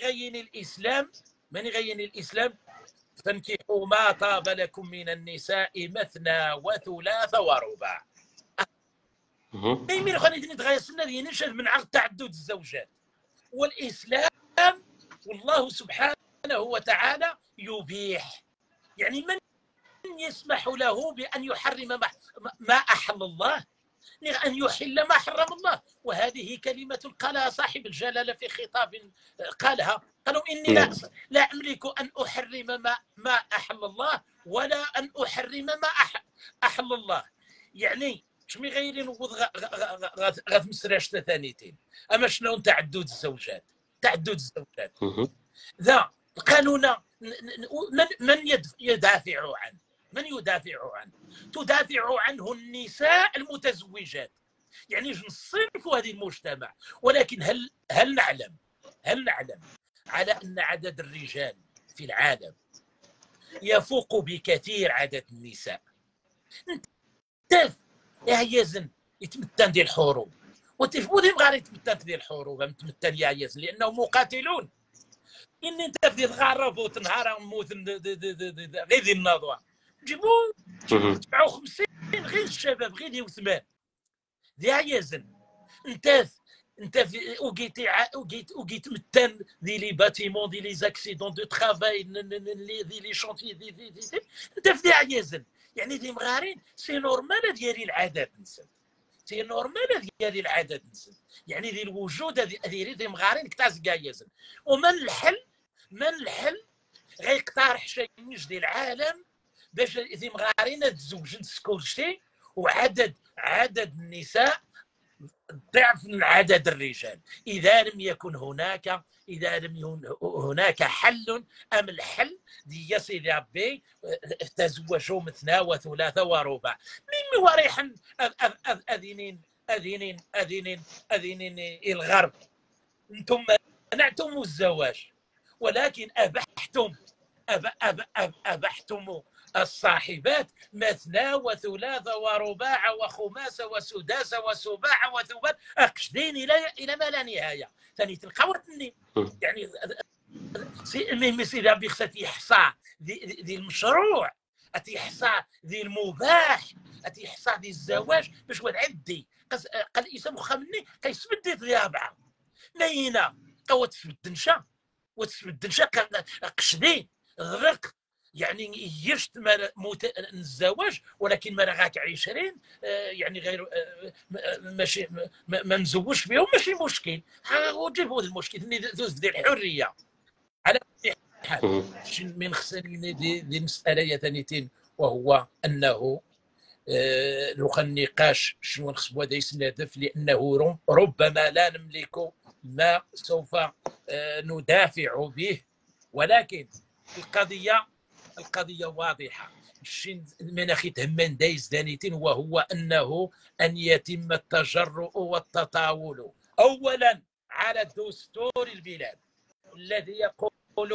يغين الإسلام فانكحوا ما طاب لكم من النساء مثنى وثلاث ورباع. مين خلينا نتغير سنة نشهد من عقد تعدد الزوجات، والإسلام والله سبحانه وتعالى يبيح، يعني من يسمح له بأن يحرم ما أحل الله، أن يحل ما حرم الله. وهذه كلمة قالها صاحب الجلالة في خطاب قالها، قالوا إني لا أملك أن أحرم ما أحل الله ولا أن أحرم ما أحل الله. يعني شمي غيرين غاث مسراش ثانيتين، أما شنو تعدد الزوجات ذا القانون من يدافع عنه؟ من يدافع عنه؟ تدافع عنه النساء المتزوجات، يعني نصنف هذه المجتمع. ولكن هل نعلم على أن عدد الرجال في العالم يفوق بكثير عدد النساء؟ انت يا يزن يتمتن ديال الحروب، وتفودهم غير يتمتن ديال الحروب، يتمتن يا يزن لأنهم مقاتلون. إن انت في الغرب وتنهار موت غير ذي النضوة جيبوا 57 غير الشباب غير ديال 8 ديال يزن. انت في وقيت متن دي لي باتيمون دي لي زاكسيدون دو ترافاي دي لي شونتي انت في ديال يزن، يعني دي مغارين سي نورمال ديالي العدد نسد، سي نورمال ديالي العدد نسد، يعني ديال الوجود ديالي دي مغارين كتاز كاع يزن. ومن الحل غيقترح شي ديال العالم باش ذي مغارين تزوجن كلشي، وعدد النساء ضعف من عدد الرجال. إذا لم يكن هناك حل، أم الحل دي يا سيدي ربي تزوجوا مثنى وثلاثة ورباع. من وريح أذينين الغرب، أنتم منعتم الزواج ولكن أبحتم الصاحبات مثنى وثلاث ورباع وخماس وسداس وسباع وثمان أقشدين إلى ما لا نهاية. ثاني تلقاوتني يعني سيدي ربي خصها تيحصى ذي المشروع، تيحصى ذي المباح، تيحصى ذي الزواج باش عدي قال الإسلام واخا مني كيسبدي ضيابعة نينا وتسبد نشا قشدين غرق يعني يشت الزواج، ولكن ما غاك 20 يعني غير ماشي ما نزوجش بهم ماشي مشكل، وجيب هذا المشكل دوز ديال الحريه. على كل حال من خصني دي مساله ثانيتين، وهو انه لو النقاش شنو نخصبوا هذا يستهدف، لانه ربما لا نملك ما سوف ندافع به، ولكن القضيه واضحه. الشيء المناخي تهمن دايز دانيتين، وهو انه ان يتم التجرؤ والتطاول اولا على دستور البلاد الذي يقول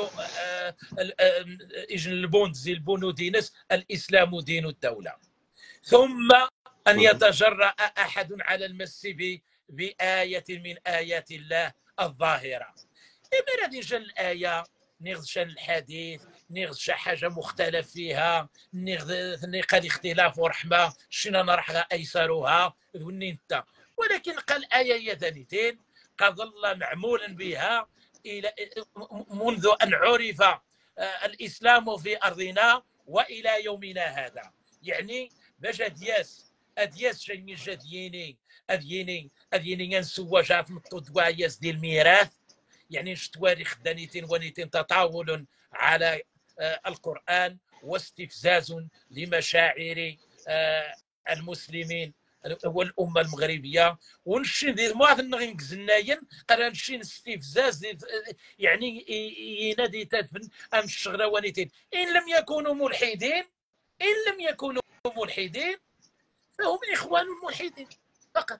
اجن البوند زي البونو دينس الاسلام دين الدوله، ثم ان يتجرأ احد على المس بآية من آيات الله الظاهرة. إما غادي نجي الآية نغز شان الحديث، نغز شي حاجة مختلف فيها، نغز قال اختلاف ورحمة شنا نرحها أيسرها وننتا، ولكن قال آية ثانيتين قد ظل معمولا بها إلى منذ أن عرف الإسلام في أرضنا وإلى يومنا هذا. يعني باش ادياس شي من جديني اديني نسوا جات مطود ياس ديال الميراث، يعني شتواريخ دانيتين ونيتين تطاول على القرآن واستفزاز لمشاعر المسلمين والأمة المغربية. ونشين دي مواطن غير كزناين قال نشين استفزاز يعني ينادي تدفن ام الشغله ونيتين ان لم يكونوا ملحدين، ان لم يكونوا ملحدين فهم الاخوان الملحدين فقط.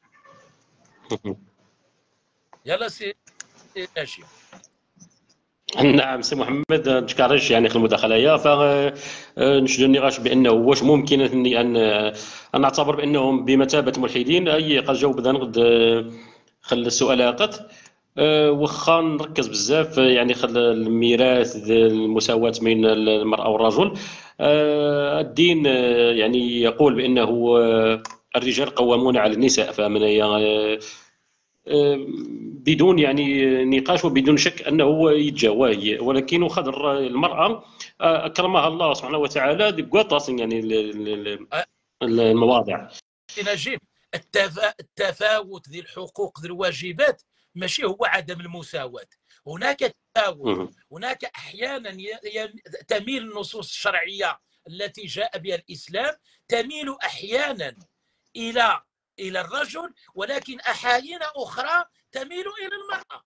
يلا سي ناشي. نعم سي محمد، نشكرش يعني في المداخله هي فنشدو النقاش بانه واش ممكن ان نعتبر بانهم بمثابه ملحدين. اي قد جاوب نقد خلى السؤال قط واخا نركز بزاف يعني خلى الميراث المساواة بين المرأة والرجل. الدين يعني يقول بأنه الرجال قوامون على النساء، فمن بدون يعني نقاش وبدون شك انه يتجاوز، ولكن خاطر المراه اكرمها الله سبحانه وتعالى دي قواطاس يعني المواضع. نجيب التفاوت ذي الحقوق ذي الواجبات ماشي هو عدم المساواة، هناك تفاوت. هناك احيانا تميل النصوص الشرعية التي جاء بها الاسلام تميل احيانا الى الرجل، ولكن احايين اخرى تميل الى المرأة،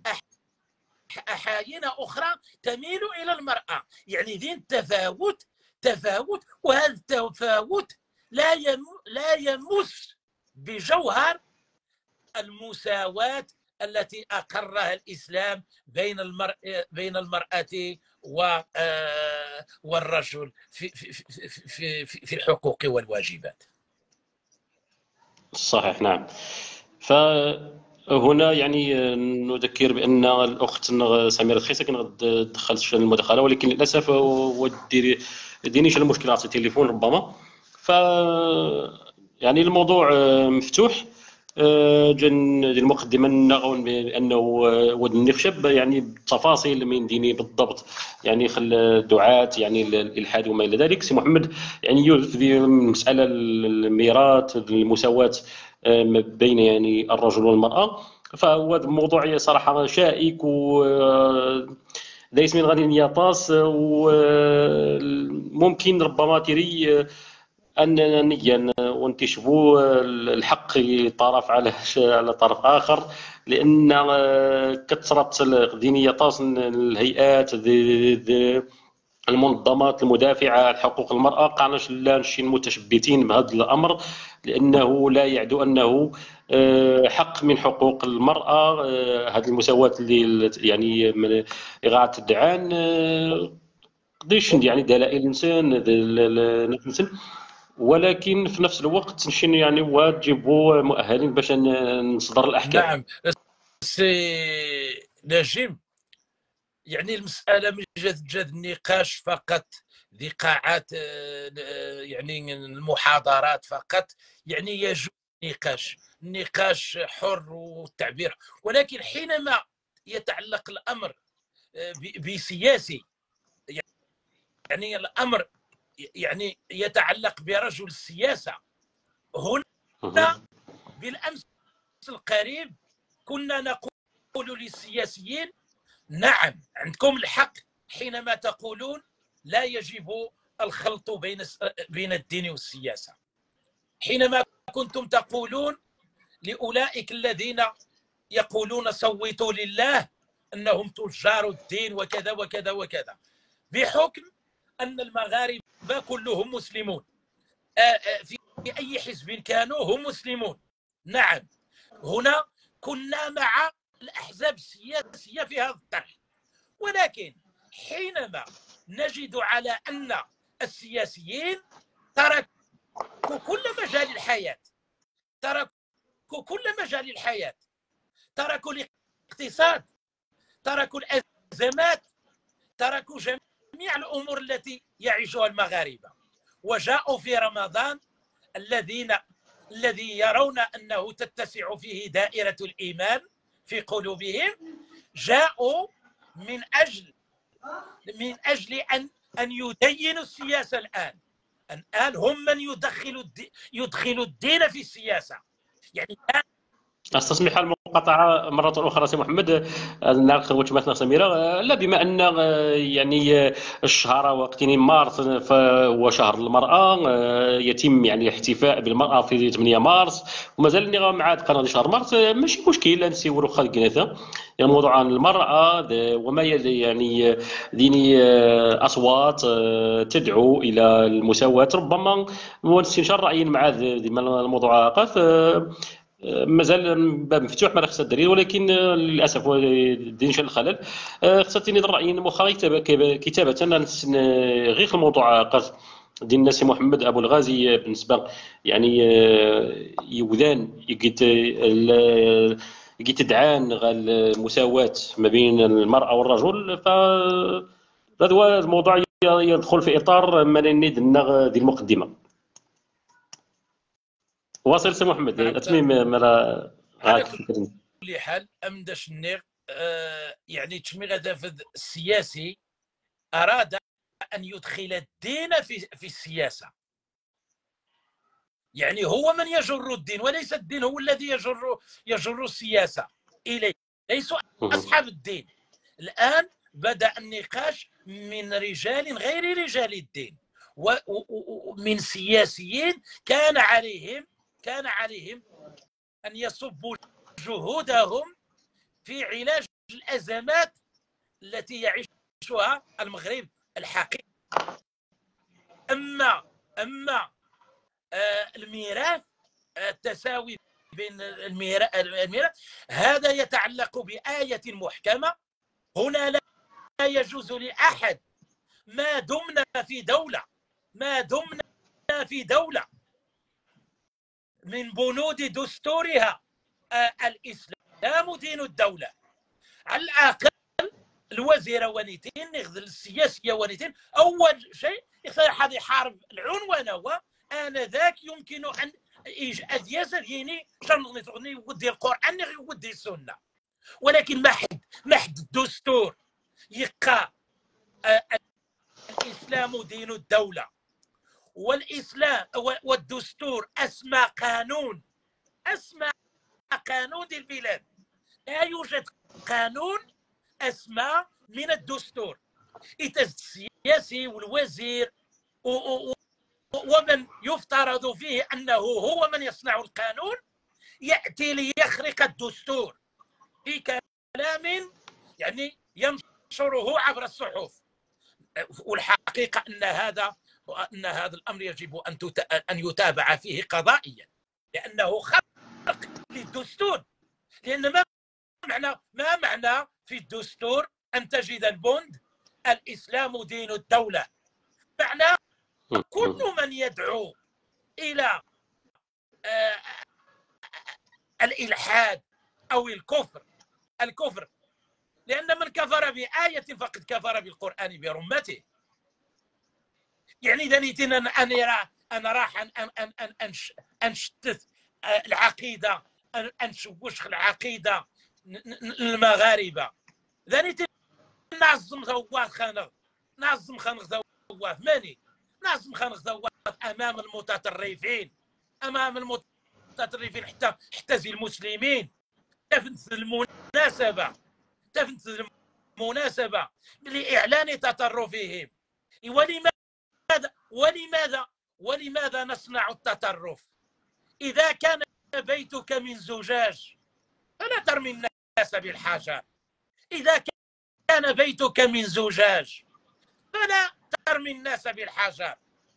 احايين اخرى تميل الى المرأة. يعني ذي تفاوت، وهذا التفاوت لا يمس بجوهر المساواة التي أقرها الإسلام بين المرأة والرجل في الحقوق والواجبات. صحيح نعم. فهنا يعني نذكر بأن الأخت سميرة الخيسة كانت دخلت المداخلة، ولكن للأسف دينيش المشكلة في التليفون ربما. ف يعني الموضوع مفتوح. جن المقدمة نغون بأنه ود النخشب يعني بالتفاصيل من ديني بالضبط، يعني خل الدعاة يعني الإلحاد وما إلى ذلك. سي محمد يعني يوسف في المسألة الميراث المساواة بين يعني الرجل والمرأة، فهو موضوع صراحة شائك و ليس من غادي يطاس، وممكن ربما تري أننا نيا ونكشفوا الحق طرف على طرف آخر، لأن كثرت دينية طاس الهيئات المنظمات المدافعة عن حقوق المرأة قعناش لا نشي متشبتين بهذا الأمر، لأنه لا يعدو أنه حق من حقوق المرأة هذه المساواة اللي يعني إغاثة الدعان قديش يعني دلائل الإنسان، ولكن في نفس الوقت نشين يعني واجبوا مؤهلين باش نصدر الأحكام. نعم سي نجيب، يعني المسألة من جد النقاش فقط ذي قاعات يعني المحاضرات فقط، يعني يجوز النقاش حر والتعبير، ولكن حينما يتعلق الأمر بسياسي يعني الامر يعني يتعلق برجل السياسه. هنا بالامس القريب كنا نقول للسياسيين نعم عندكم الحق حينما تقولون لا يجب الخلط بين الدين والسياسه، حينما كنتم تقولون لأولئك الذين يقولون صوتوا لله أنهم تجار الدين وكذا وكذا وكذا، بحكم أن المغاربة كلهم مسلمون، في أي حزب كانوا هم مسلمون. نعم هنا كنا مع الأحزاب السياسية في هذا الطرح، ولكن حينما نجد على أن السياسيين تركوا كل مجال الحياة، تركوا كل مجال الحياة، تركوا الاقتصاد، تركوا الأزمات، تركوا جميع الأمور التي يعيشها المغاربة، وجاءوا في رمضان الذي يرون أنه تتسع فيه دائرة الإيمان في قلوبهم، جاءوا من أجل أن يدينوا السياسة. الآن هم من يدخلوا الدين في السياسة. يعني استسمح المقاطعه مره اخرى سي محمد، نعرف وتماثنا سميره، لا بما ان يعني الشهر واغتنام مارس هو شهر المراه، يتم يعني الاحتفاء بالمراه في 8 مارس ومازال مع قناه شهر مارس، ماشي مشكل نسيو واخا كناثا يعني موضوع عن المراه وما يعني ديني اصوات تدعو الى المساواه، ربما ونستنشر رايين مع الموضوع قاف مازال باب مفتوح ما خصها الدليل، ولكن للاسف دين شان الخلل خصتني الراي مؤخرا كتابه غير في الموضوع قاس ديال سي محمد ابو الغازي بالنسبه يعني يوذان يتدعان المساواه ما بين المراه والرجل، فهذا هو الموضوع يدخل في اطار ما نريد ديال المقدمه. واصل سي محمد اتميم مالا على كل حال امدش النير يعني تشميغ هذا السياسي اراد ان يدخل الدين في السياسه، يعني هو من يجر الدين وليس الدين هو الذي يجر السياسه اليه، ليسوا اصحاب الدين. الان بدا النقاش من رجال غير رجال الدين ومن سياسيين كان عليهم أن يصبوا جهودهم في علاج الأزمات التي يعيشها المغرب الحقيقي. أما الميراث، التساوي بين الميراث هذا يتعلق بآية محكمة. هنا لا يجوز لأحد ما دمنا في دولة من بنود دستورها الإسلام دين الدولة. على الأقل الوزيرة ونيتين نخذل السياسية ونيتين أول شيء يخلي يحارب العنوان، هو آنذاك يمكن أن أدياسة ديني شنغني تغني ودي القرآن ودي السنة، ولكن ما حد الدستور يقع الإسلام دين الدولة، والإسلام والدستور أسمى قانون دي البلاد. لا يوجد قانون أسمى من الدستور. السياسي والوزير ومن يفترض فيه أنه هو من يصنع القانون يأتي ليخرق الدستور في كلام يعني ينشره عبر الصحف، والحقيقة أن هذا الأمر يجب أن يتابع فيه قضائيا، لأنه خرق للدستور. لأن ما معنى في الدستور أن تجد البند الإسلام دين الدولة؟ معنى كل من يدعو إلى الإلحاد أو الكفر، لأن من كفر بآية فقد كفر بالقرآن برمته. يعني دنيتنا أنا راح أنشتت العقيدة، أنشوش العقيدة المغاربة. ذنيتنا نعظم خنغ غضواف ماني ناس مخان غضواف امام المتطرفين، امام المتطرفين حتى زي المسلمين. تفنت المناسبه لاعلان تطرفهم. ولماذا نصنع التطرف؟ اذا كان بيتك من زجاج فلا ترمي الناس بالحجر. اذا كان بيتك من زجاج فلا ترمي الناس بالحجر.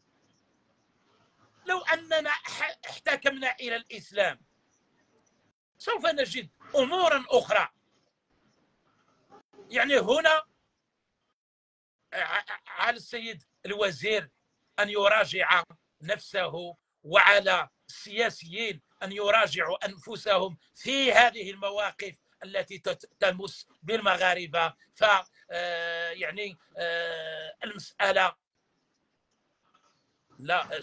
لو أننا احتكمنا إلى الإسلام سوف نجد أمورا أخرى. يعني هنا على السيد الوزير أن يراجع نفسه، وعلى السياسيين أن يراجعوا أنفسهم في هذه المواقف التي تمس بالمغاربة. ف يعني المسألة لا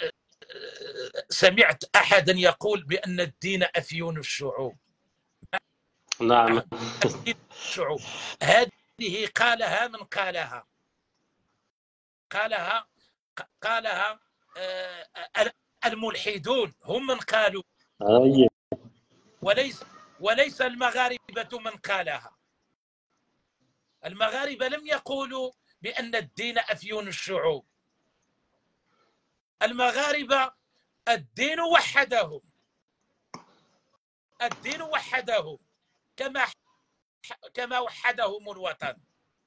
سمعت أحدا يقول بأن الدين أفيون الشعوب. نعم. الشعوب هذه قالها من قالها الملحدون هم من قالوا، وليس المغاربة من قالها. المغاربة لم يقولوا بأن الدين أفيون الشعوب. المغاربة الدين وحدهم، الدين وحدهم كما وحدهم الوطن.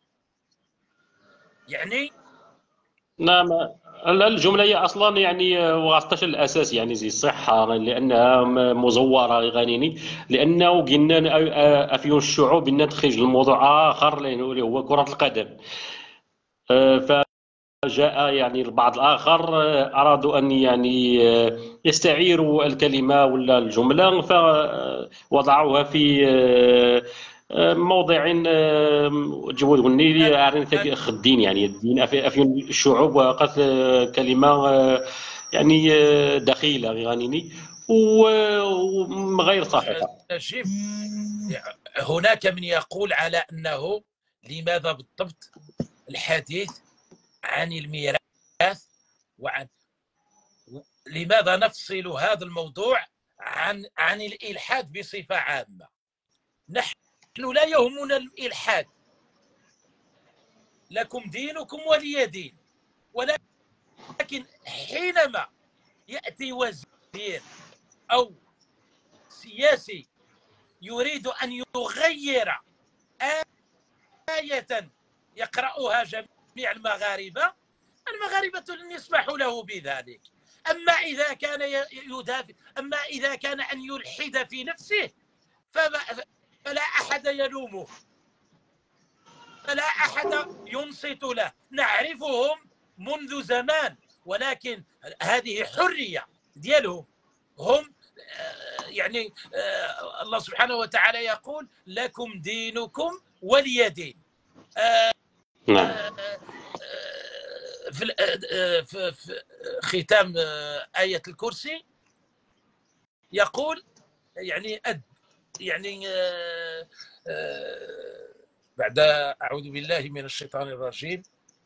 يعني نعم. الجملة هي أصلا يعني واسطة الأساس يعني زي الصحة، لأنها مزورة غنيني، لأنه قلنا أفيون الشعوب إن تخرج الموضوع آخر اللي هو كرة القدم. فجاء يعني البعض الآخر أرادوا أن يعني يستعيروا الكلمة ولا الجملة، فوضعوها في موضع جبود غني أعلن خدين، يعني الدين أفيون الشعوب، وقت كلمة يعني دخيلة غنيني وغير صحيحة. هناك من يقول على أنه لماذا بالضبط الحديث عن الميراث، وعن لماذا نفصل هذا الموضوع عن الإلحاد بصفة عامة. نحن لا يهمنا الإلحاد، لكم دينكم ولي دين. ولكن حينما يأتي وزير أو سياسي يريد أن يغير آية يقرأها جميع المغاربة لن يسمحوا له بذلك. أما إذا كان يدافع، أما إذا كان أن يلحد في نفسه فلا أحد يلومه، فلا أحد ينصت له. نعرفهم منذ زمان، ولكن هذه حرية ديالهم هم. يعني الله سبحانه وتعالى يقول لكم دينكم ولي دين. في ختام آية الكرسي يقول يعني بعد أعوذ بالله من الشيطان الرجيم،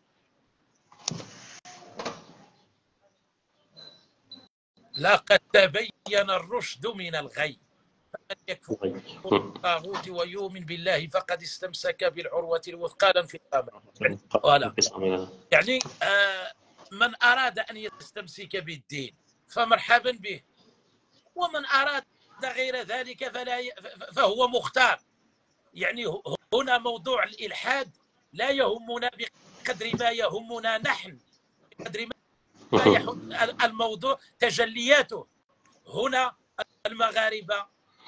لقد تبين الرشد من الغي، فمن يكفر بالطاغوت ويؤمن بالله فقد استمسك بالعروة الوثقى لا انفصام لها. يعني من أراد أن يستمسك بالدين فمرحبا به، ومن أراد غير ذلك فهو مختار. يعني هنا موضوع الإلحاد لا يهمنا بقدر ما يهمنا نحن، بقدر ما يهم الموضوع تجلياته. هنا المغاربة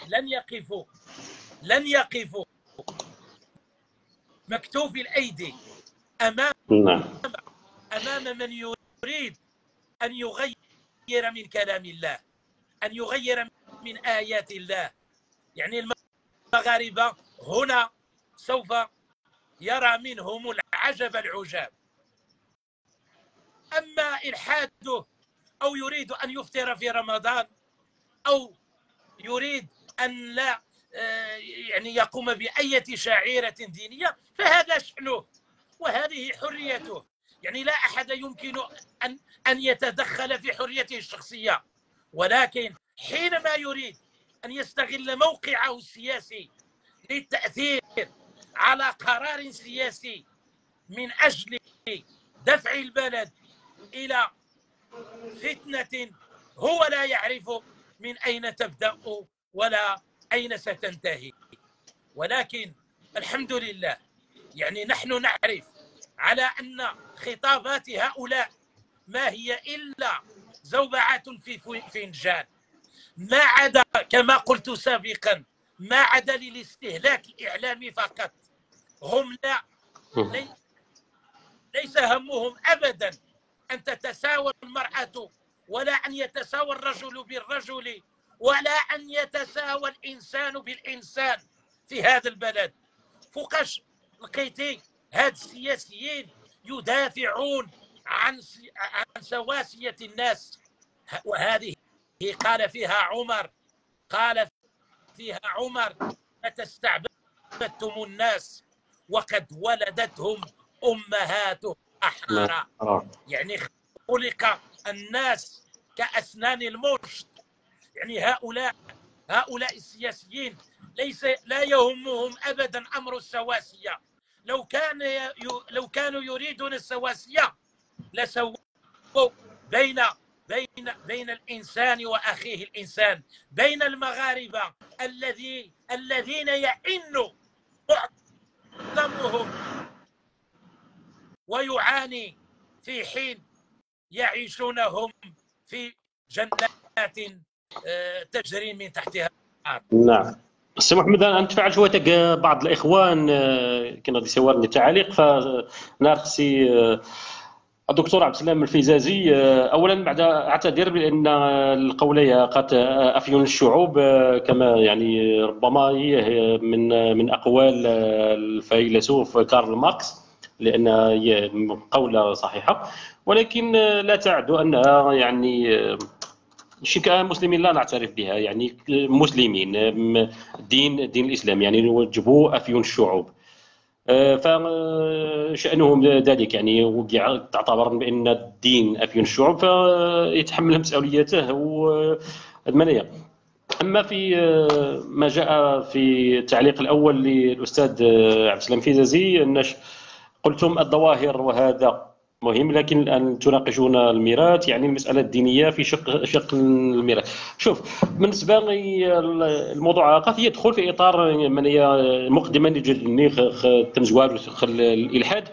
لن يقفوا مكتوفي الأيدي أمام من يريد أن يغير من كلام الله، أن يغير من آيات الله. يعني المغاربة هنا سوف يرى منهم العجب العجاب. أما إلحاده أو يريد أن يفطر في رمضان، أو يريد أن لا يعني يقوم بأية شعيرة دينية، فهذا شأنه وهذه حريته. يعني لا أحد يمكن أن يتدخل في حريته الشخصية، ولكن حينما يريد أن يستغل موقعه السياسي للتأثير على قرار سياسي من أجل دفع البلد إلى فتنة هو لا يعرف من أين تبدأ ولا أين ستنتهي. ولكن الحمد لله، يعني نحن نعرف على أن خطابات هؤلاء ما هي إلا زوبعة في فنجان، ما عدا كما قلت سابقا، ما عدا للاستهلاك الإعلامي فقط. هم ليس همهم أبدا أن تتساوى المرأة، ولا أن يتساوى الرجل بالرجل، ولا أن يتساوى الإنسان بالإنسان في هذا البلد. فوقاش لقيتي هاد السياسيين يدافعون عن سواسية الناس؟ وهذه قال فيها عمر فتستعبدتم الناس وقد ولدتهم أمهاتهم أحرارا. يعني خلق الناس كأسنان المشط. يعني هؤلاء السياسيين لا يهمهم أبدا أمر السواسية. لو كانوا يريدون السواسية لسووا بين الإنسان وأخيه الإنسان، بين المغاربة الذين يئن معظمهم ويعاني في حين يعيشون هم في جنات تجري من تحتها الأرض. نعم. السي محمد، انا نتفاعل شويه تاع بعض الاخوان كاين غادي يساورني التعاليق. فنار خصي الدكتور عبد السلام الفيزازي. اولا بعد اعتذر بان القوليه قد افيون الشعوب كما يعني ربما هي من اقوال الفيلسوف كارل ماركس، لان هي قوله صحيحه، ولكن لا تعد انها يعني شي كمسلمين لا نعترف بها. يعني مسلمين دين الاسلام يعني يوجبوا افيون الشعوب، فشأنهم ذلك يعني تعتبر بأن الدين أفيون الشعوب فيتحمل مسؤوليته والمنايا. أما في ما جاء في التعليق الأول للأستاذ عبد السلام فيزازي، قلتم الظواهر وهذا مهم، لكن الآن تناقشون الميراث، يعني المسألة الدينية في شق الميراث. شوف، بالنسبة للموضوع قد يدخل في إطار مقدما لجدني تمزوار الإلحاد.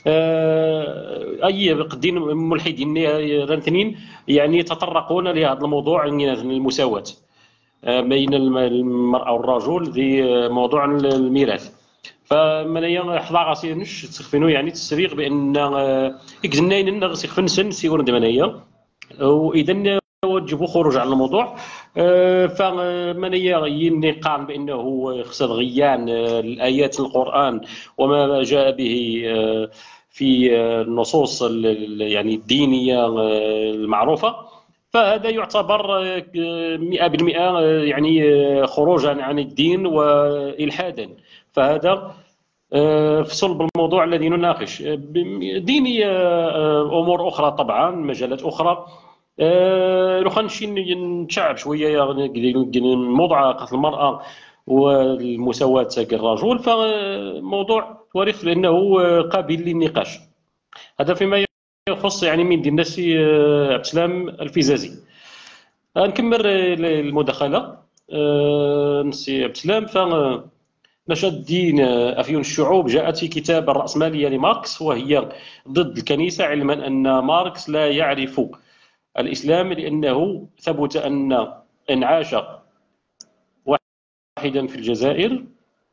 أي قدين ملحدين رنثنين يعني يتطرقون لهذا الموضوع، المساواة بين المرأة والرجل في موضوع الميراث. فمنايا حضا غاسي نش تسخفينو يعني تسريغ بان يكزناين ان غسخفن سن سيورند منايا، واذا وجبوا خروج على الموضوع. فمنايا ينقال بانه خصد غيان الايات القران وما جاء به في النصوص يعني الدينيه المعروفه، فهذا يعتبر 100% يعني خروجا عن الدين والحادا. فهذا في صلب الموضوع الذي نناقش. ديني امور اخرى طبعا، مجالات اخرى. لو خنمشي نتشعب شويه موضوع قتل المراه والمساواه تاع الرجل، فموضوع تواريخ لانه قابل للنقاش. هذا فيما يخص يعني من دين الناس عبد السلام الفيزازي. نكمل المداخله نسي عبد السلام. نشأة الدين أفيون الشعوب جاءت في كتاب الرأسمالية لماركس، وهي ضد الكنيسة، علما أن ماركس لا يعرف الإسلام لأنه ثبت أن عاش واحدا في الجزائر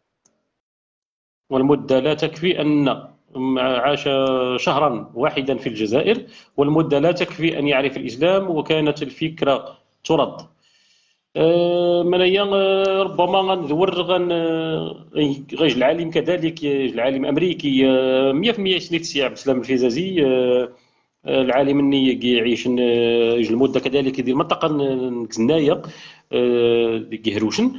والمدة لا تكفي، أن عاش شهرا واحدا في الجزائر والمدة لا تكفي أن يعرف الإسلام، وكانت الفكرة ترد. منايا ربما غندور غيج العالم كذلك، العالم امريكي 100% سنيت السي عبد السلام الفيزازي، العالم اللي يعيش المده كذلك يدير منطقه نكزنايا كيهروشن.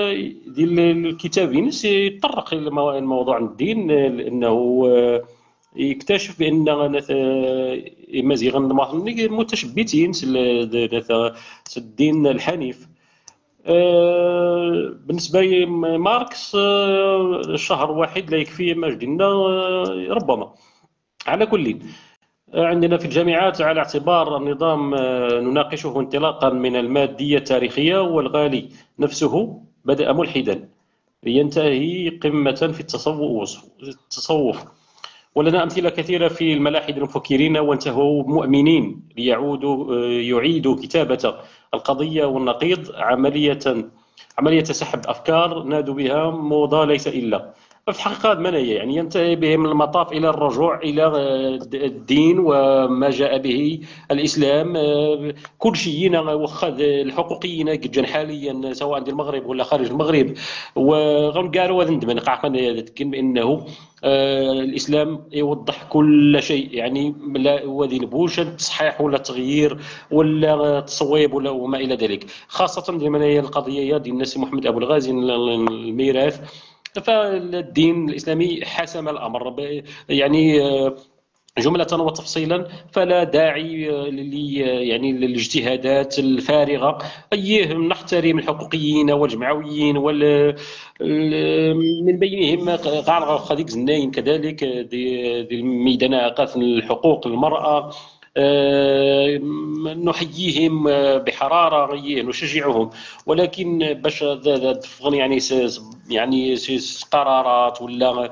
ديال الكتاب يطرق الى موضوع الدين، لانه يكتشف بان مزيغا متشبتين الدين الحنيف. بالنسبه لي ماركس شهر واحد لا يكفي ما قلنا ربما. على كل، عندنا في الجامعات على اعتبار النظام نناقشه انطلاقا من المادية التاريخية، والغالي نفسه بدأ ملحدا ينتهي قمة في التصوف. ولنا أمثلة كثيرة في الملاحدة المفكرين وانتهوا مؤمنين يعيدوا كتابة القضية والنقيض، عملية سحب أفكار نادوا بها موضة ليس إلا. في الحقيقة هذا منايا يعني ينتهي بهم المطاف إلى الرجوع إلى الدين وما جاء به الإسلام. كل شيء واخا الحقوقيين جدا حاليا سواء في المغرب ولا خارج المغرب، وغنقالوا هذا ندمن قاعدين بأنه الإسلام يوضح كل شيء، يعني لا وذين بوش تصحيح ولا تغيير ولا تصويب ولا وما إلى ذلك، خاصة لمن هي القضية ديال الناس محمد أبو الغازي الميراث. فالدين الإسلامي حسم الأمر يعني جملة وتفصيلا، فلا داعي يعني للاجتهادات الفارغة. أيه نحترم الحقوقيين والجمعويين من بينهم قال خديك زناين كذلك دي الميدان قاثن الحقوق المرأة. نحييهم بحرارة نشجعهم، ولكن باش تفغن يعني قرارات ولا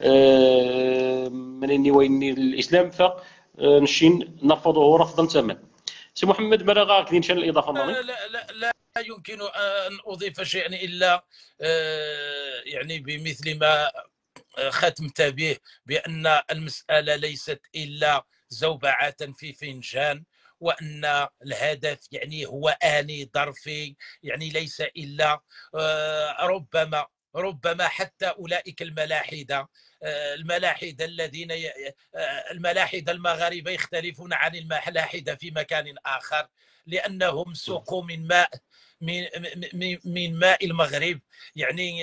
من وين الإسلام فنشين نرفضه رفضا تاما. سي محمد ماذا غاك دين شان الإضافة لا لا لا, لا يمكن أن أضيف شيئا إلا يعني بمثل ما ختمت به، بأن المسألة ليست إلا زوبعة في فنجان، وأن الهدف يعني هو آني ظرفي، يعني ليس إلا ربما حتى أولئك الملاحدة الذين الملاحدة المغاربة يختلفون عن الملاحدة في مكان آخر، لأنهم سقوا من ماء المغرب، يعني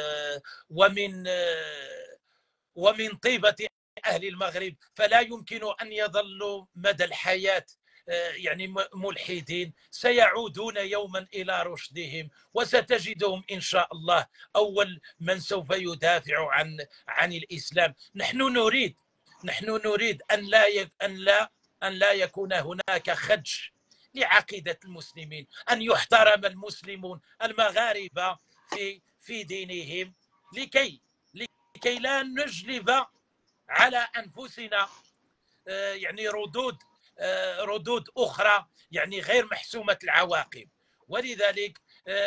ومن طيبة أهل المغرب، فلا يمكن أن يظلوا مدى الحياة يعني ملحدين. سيعودون يوما إلى رشدهم، وستجدهم إن شاء الله أول من سوف يدافع عن الإسلام. نحن نريد أن لا يكون هناك خدش لعقيدة المسلمين، أن يحترم المسلمون المغاربة في دينهم، لكي لا نجلب على أنفسنا يعني ردود أخرى يعني غير محسومة العواقب. ولذلك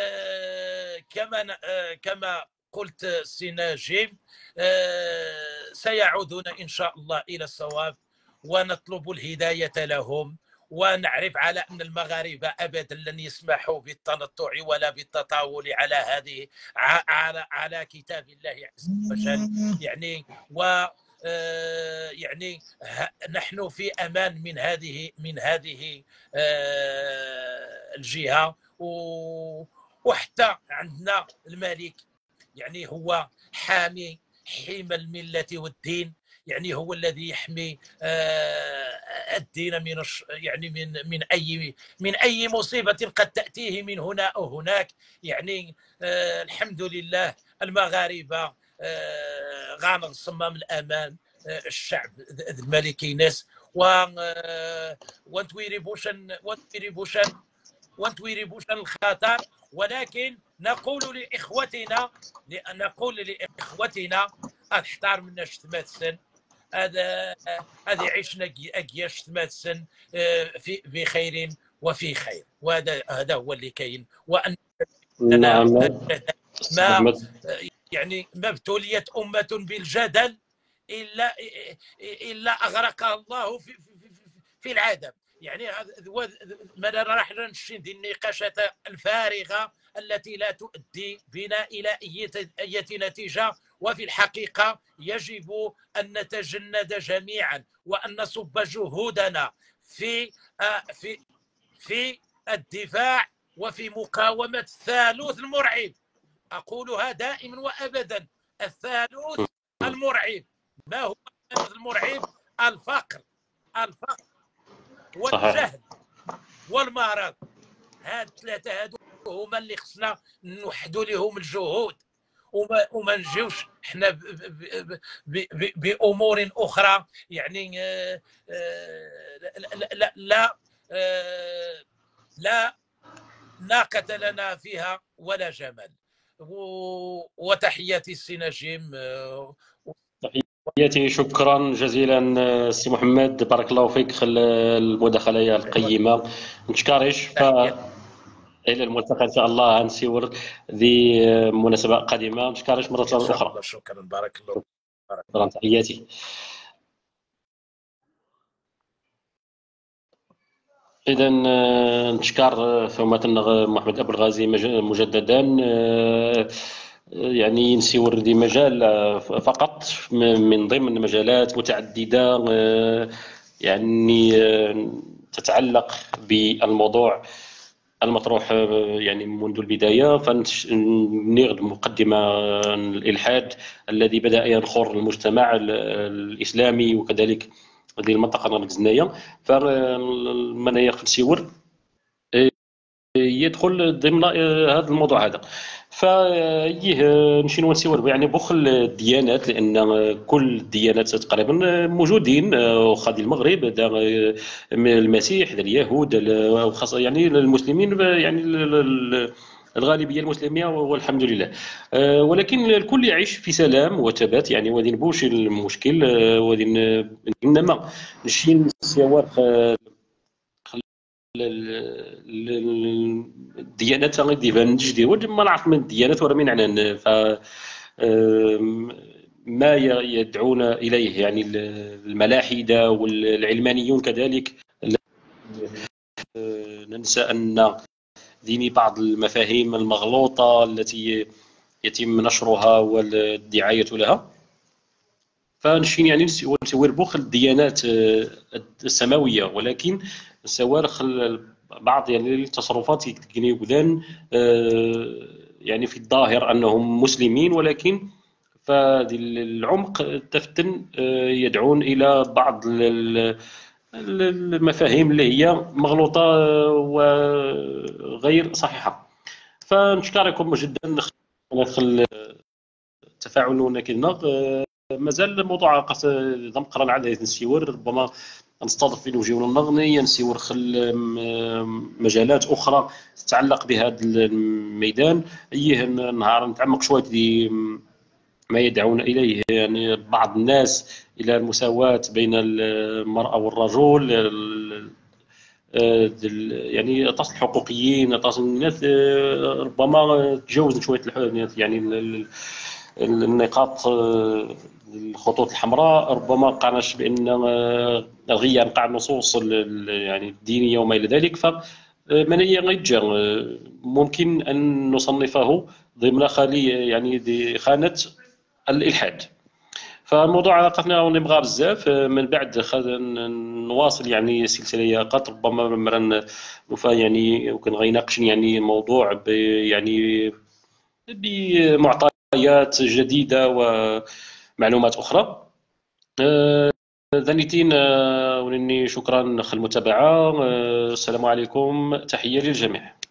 كما قلت سيناجيم، سيعودون إن شاء الله إلى الصواب، ونطلب الهداية لهم، ونعرف على أن المغاربة أبدا لن يسمحوا بالتنطع ولا بالتطاول على كتاب الله عز وجل، يعني يعني نحن في أمان من هذه الجهة. وحتى عندنا الملك يعني هو حامي الملة والدين، يعني هو الذي يحمي الدين من اي مصيبة قد تأتيه من هنا او هناك. يعني الحمد لله المغاربة غانغ صمام الامان الشعب الملكي ناس وانتويري بوشن الخطر. ولكن نقول لاخوتنا احتار من شتمات السن، هذا عشنا اكياش شتمات السن بخير وفي خير، وهذا هو اللي كاين. وان ما يعني ما ابتليت امه بالجدل الا اغرقها الله في العدم. يعني ما راح نشين دي النقاشات الفارغه التي لا تؤدي بنا الى اي نتيجه. وفي الحقيقه يجب ان نتجند جميعا وان نصب جهودنا في الدفاع وفي مقاومه الثالوث المرعب. اقولها دائما وابدا، الثالوث المرعب. ما هو المرعب الفقر صحيح. والجهل والمرض. هاد الثلاثه هادو هما اللي خصنا نوحدوا لهم الجهود، وما نجيوش حنا بامور اخرى. يعني لا لا لا ناقة لنا فيها ولا جمل. وتحياتي السي نجيم. تحياتي، شكرا جزيلا سي محمد، بارك الله فيك خل المداخله القيمه. نشكرش الى الملتقى ان شاء الله، نسيور ذي مناسبه قادمه. نشكرش مره اخرى. شكرا، بارك الله. شكرا، تحياتي. اذا نشكر ثمة محمد ابو الغازي مجددا. يعني نسيور دي مجال فقط من ضمن مجالات متعدده يعني تتعلق بالموضوع المطروح يعني منذ البدايه. فنغد مقدمه الالحاد الذي بدا ينخر المجتمع الاسلامي وكذلك هذه المنطقه المغزنيه. فمن يقف سيور يدخل ضمن هذا الموضوع هذا. فيه نمشي نسيور يعني بخل الديانات، لان كل الديانات تقريبا موجودين، واخا المغرب المسيح اليهود وخاصه يعني المسلمين، يعني الغالبيه المسلمه والحمد لله. ولكن الكل يعيش في سلام وثبات، يعني وهذه بوش المشكل. وهذه انما نمشي نسيور الديانات غادي يبان جديد ما نعرف من الديانات ولا من عنان. ف ما يدعون اليه يعني الملاحده والعلمانيون كذلك. ننسى ان ديني بعض المفاهيم المغلوطه التي يتم نشرها والدعايه لها. فنشين يعني نسوي بوخ الديانات السماويه، ولكن سوارخ بعض يعني التصرفات يقولون يعني في الظاهر انهم مسلمين، ولكن فهذه العمق تفتن يدعون الى بعض المفاهيم اللي هي مغلوطه وغير صحيحه. فنشكركم جدا على تفاعلنا كنا. مازال الموضوع ضم قران عاد نسيور، ربما نستضيف في وجهه النغني نسيور خل مجالات اخرى تتعلق بهذا الميدان. ايه نهار نتعمق شويه في ما يدعون اليه يعني بعض الناس الى المساواه بين المراه والرجل، يعني تصل الحقوقيين، تصل الناس ربما تجاوز شويه يعني النقاط الخطوط الحمراء. ربما قعناش بان غير قاع النصوص يعني الدينيه وما الى ذلك. فمن يغيجا ممكن ان نصنفه ضمن خالي يعني دي خانه الالحاد. فالموضوع علاقتنا نبغى بزاف من بعد نواصل يعني سلسله قط ربما مرن يعني وكان غيناقشني يعني موضوع يعني بمعطيات جديده ومعلومات اخرى. ذنيتين ونني شكرا خل المتابعه. السلام عليكم، تحيه للجميع.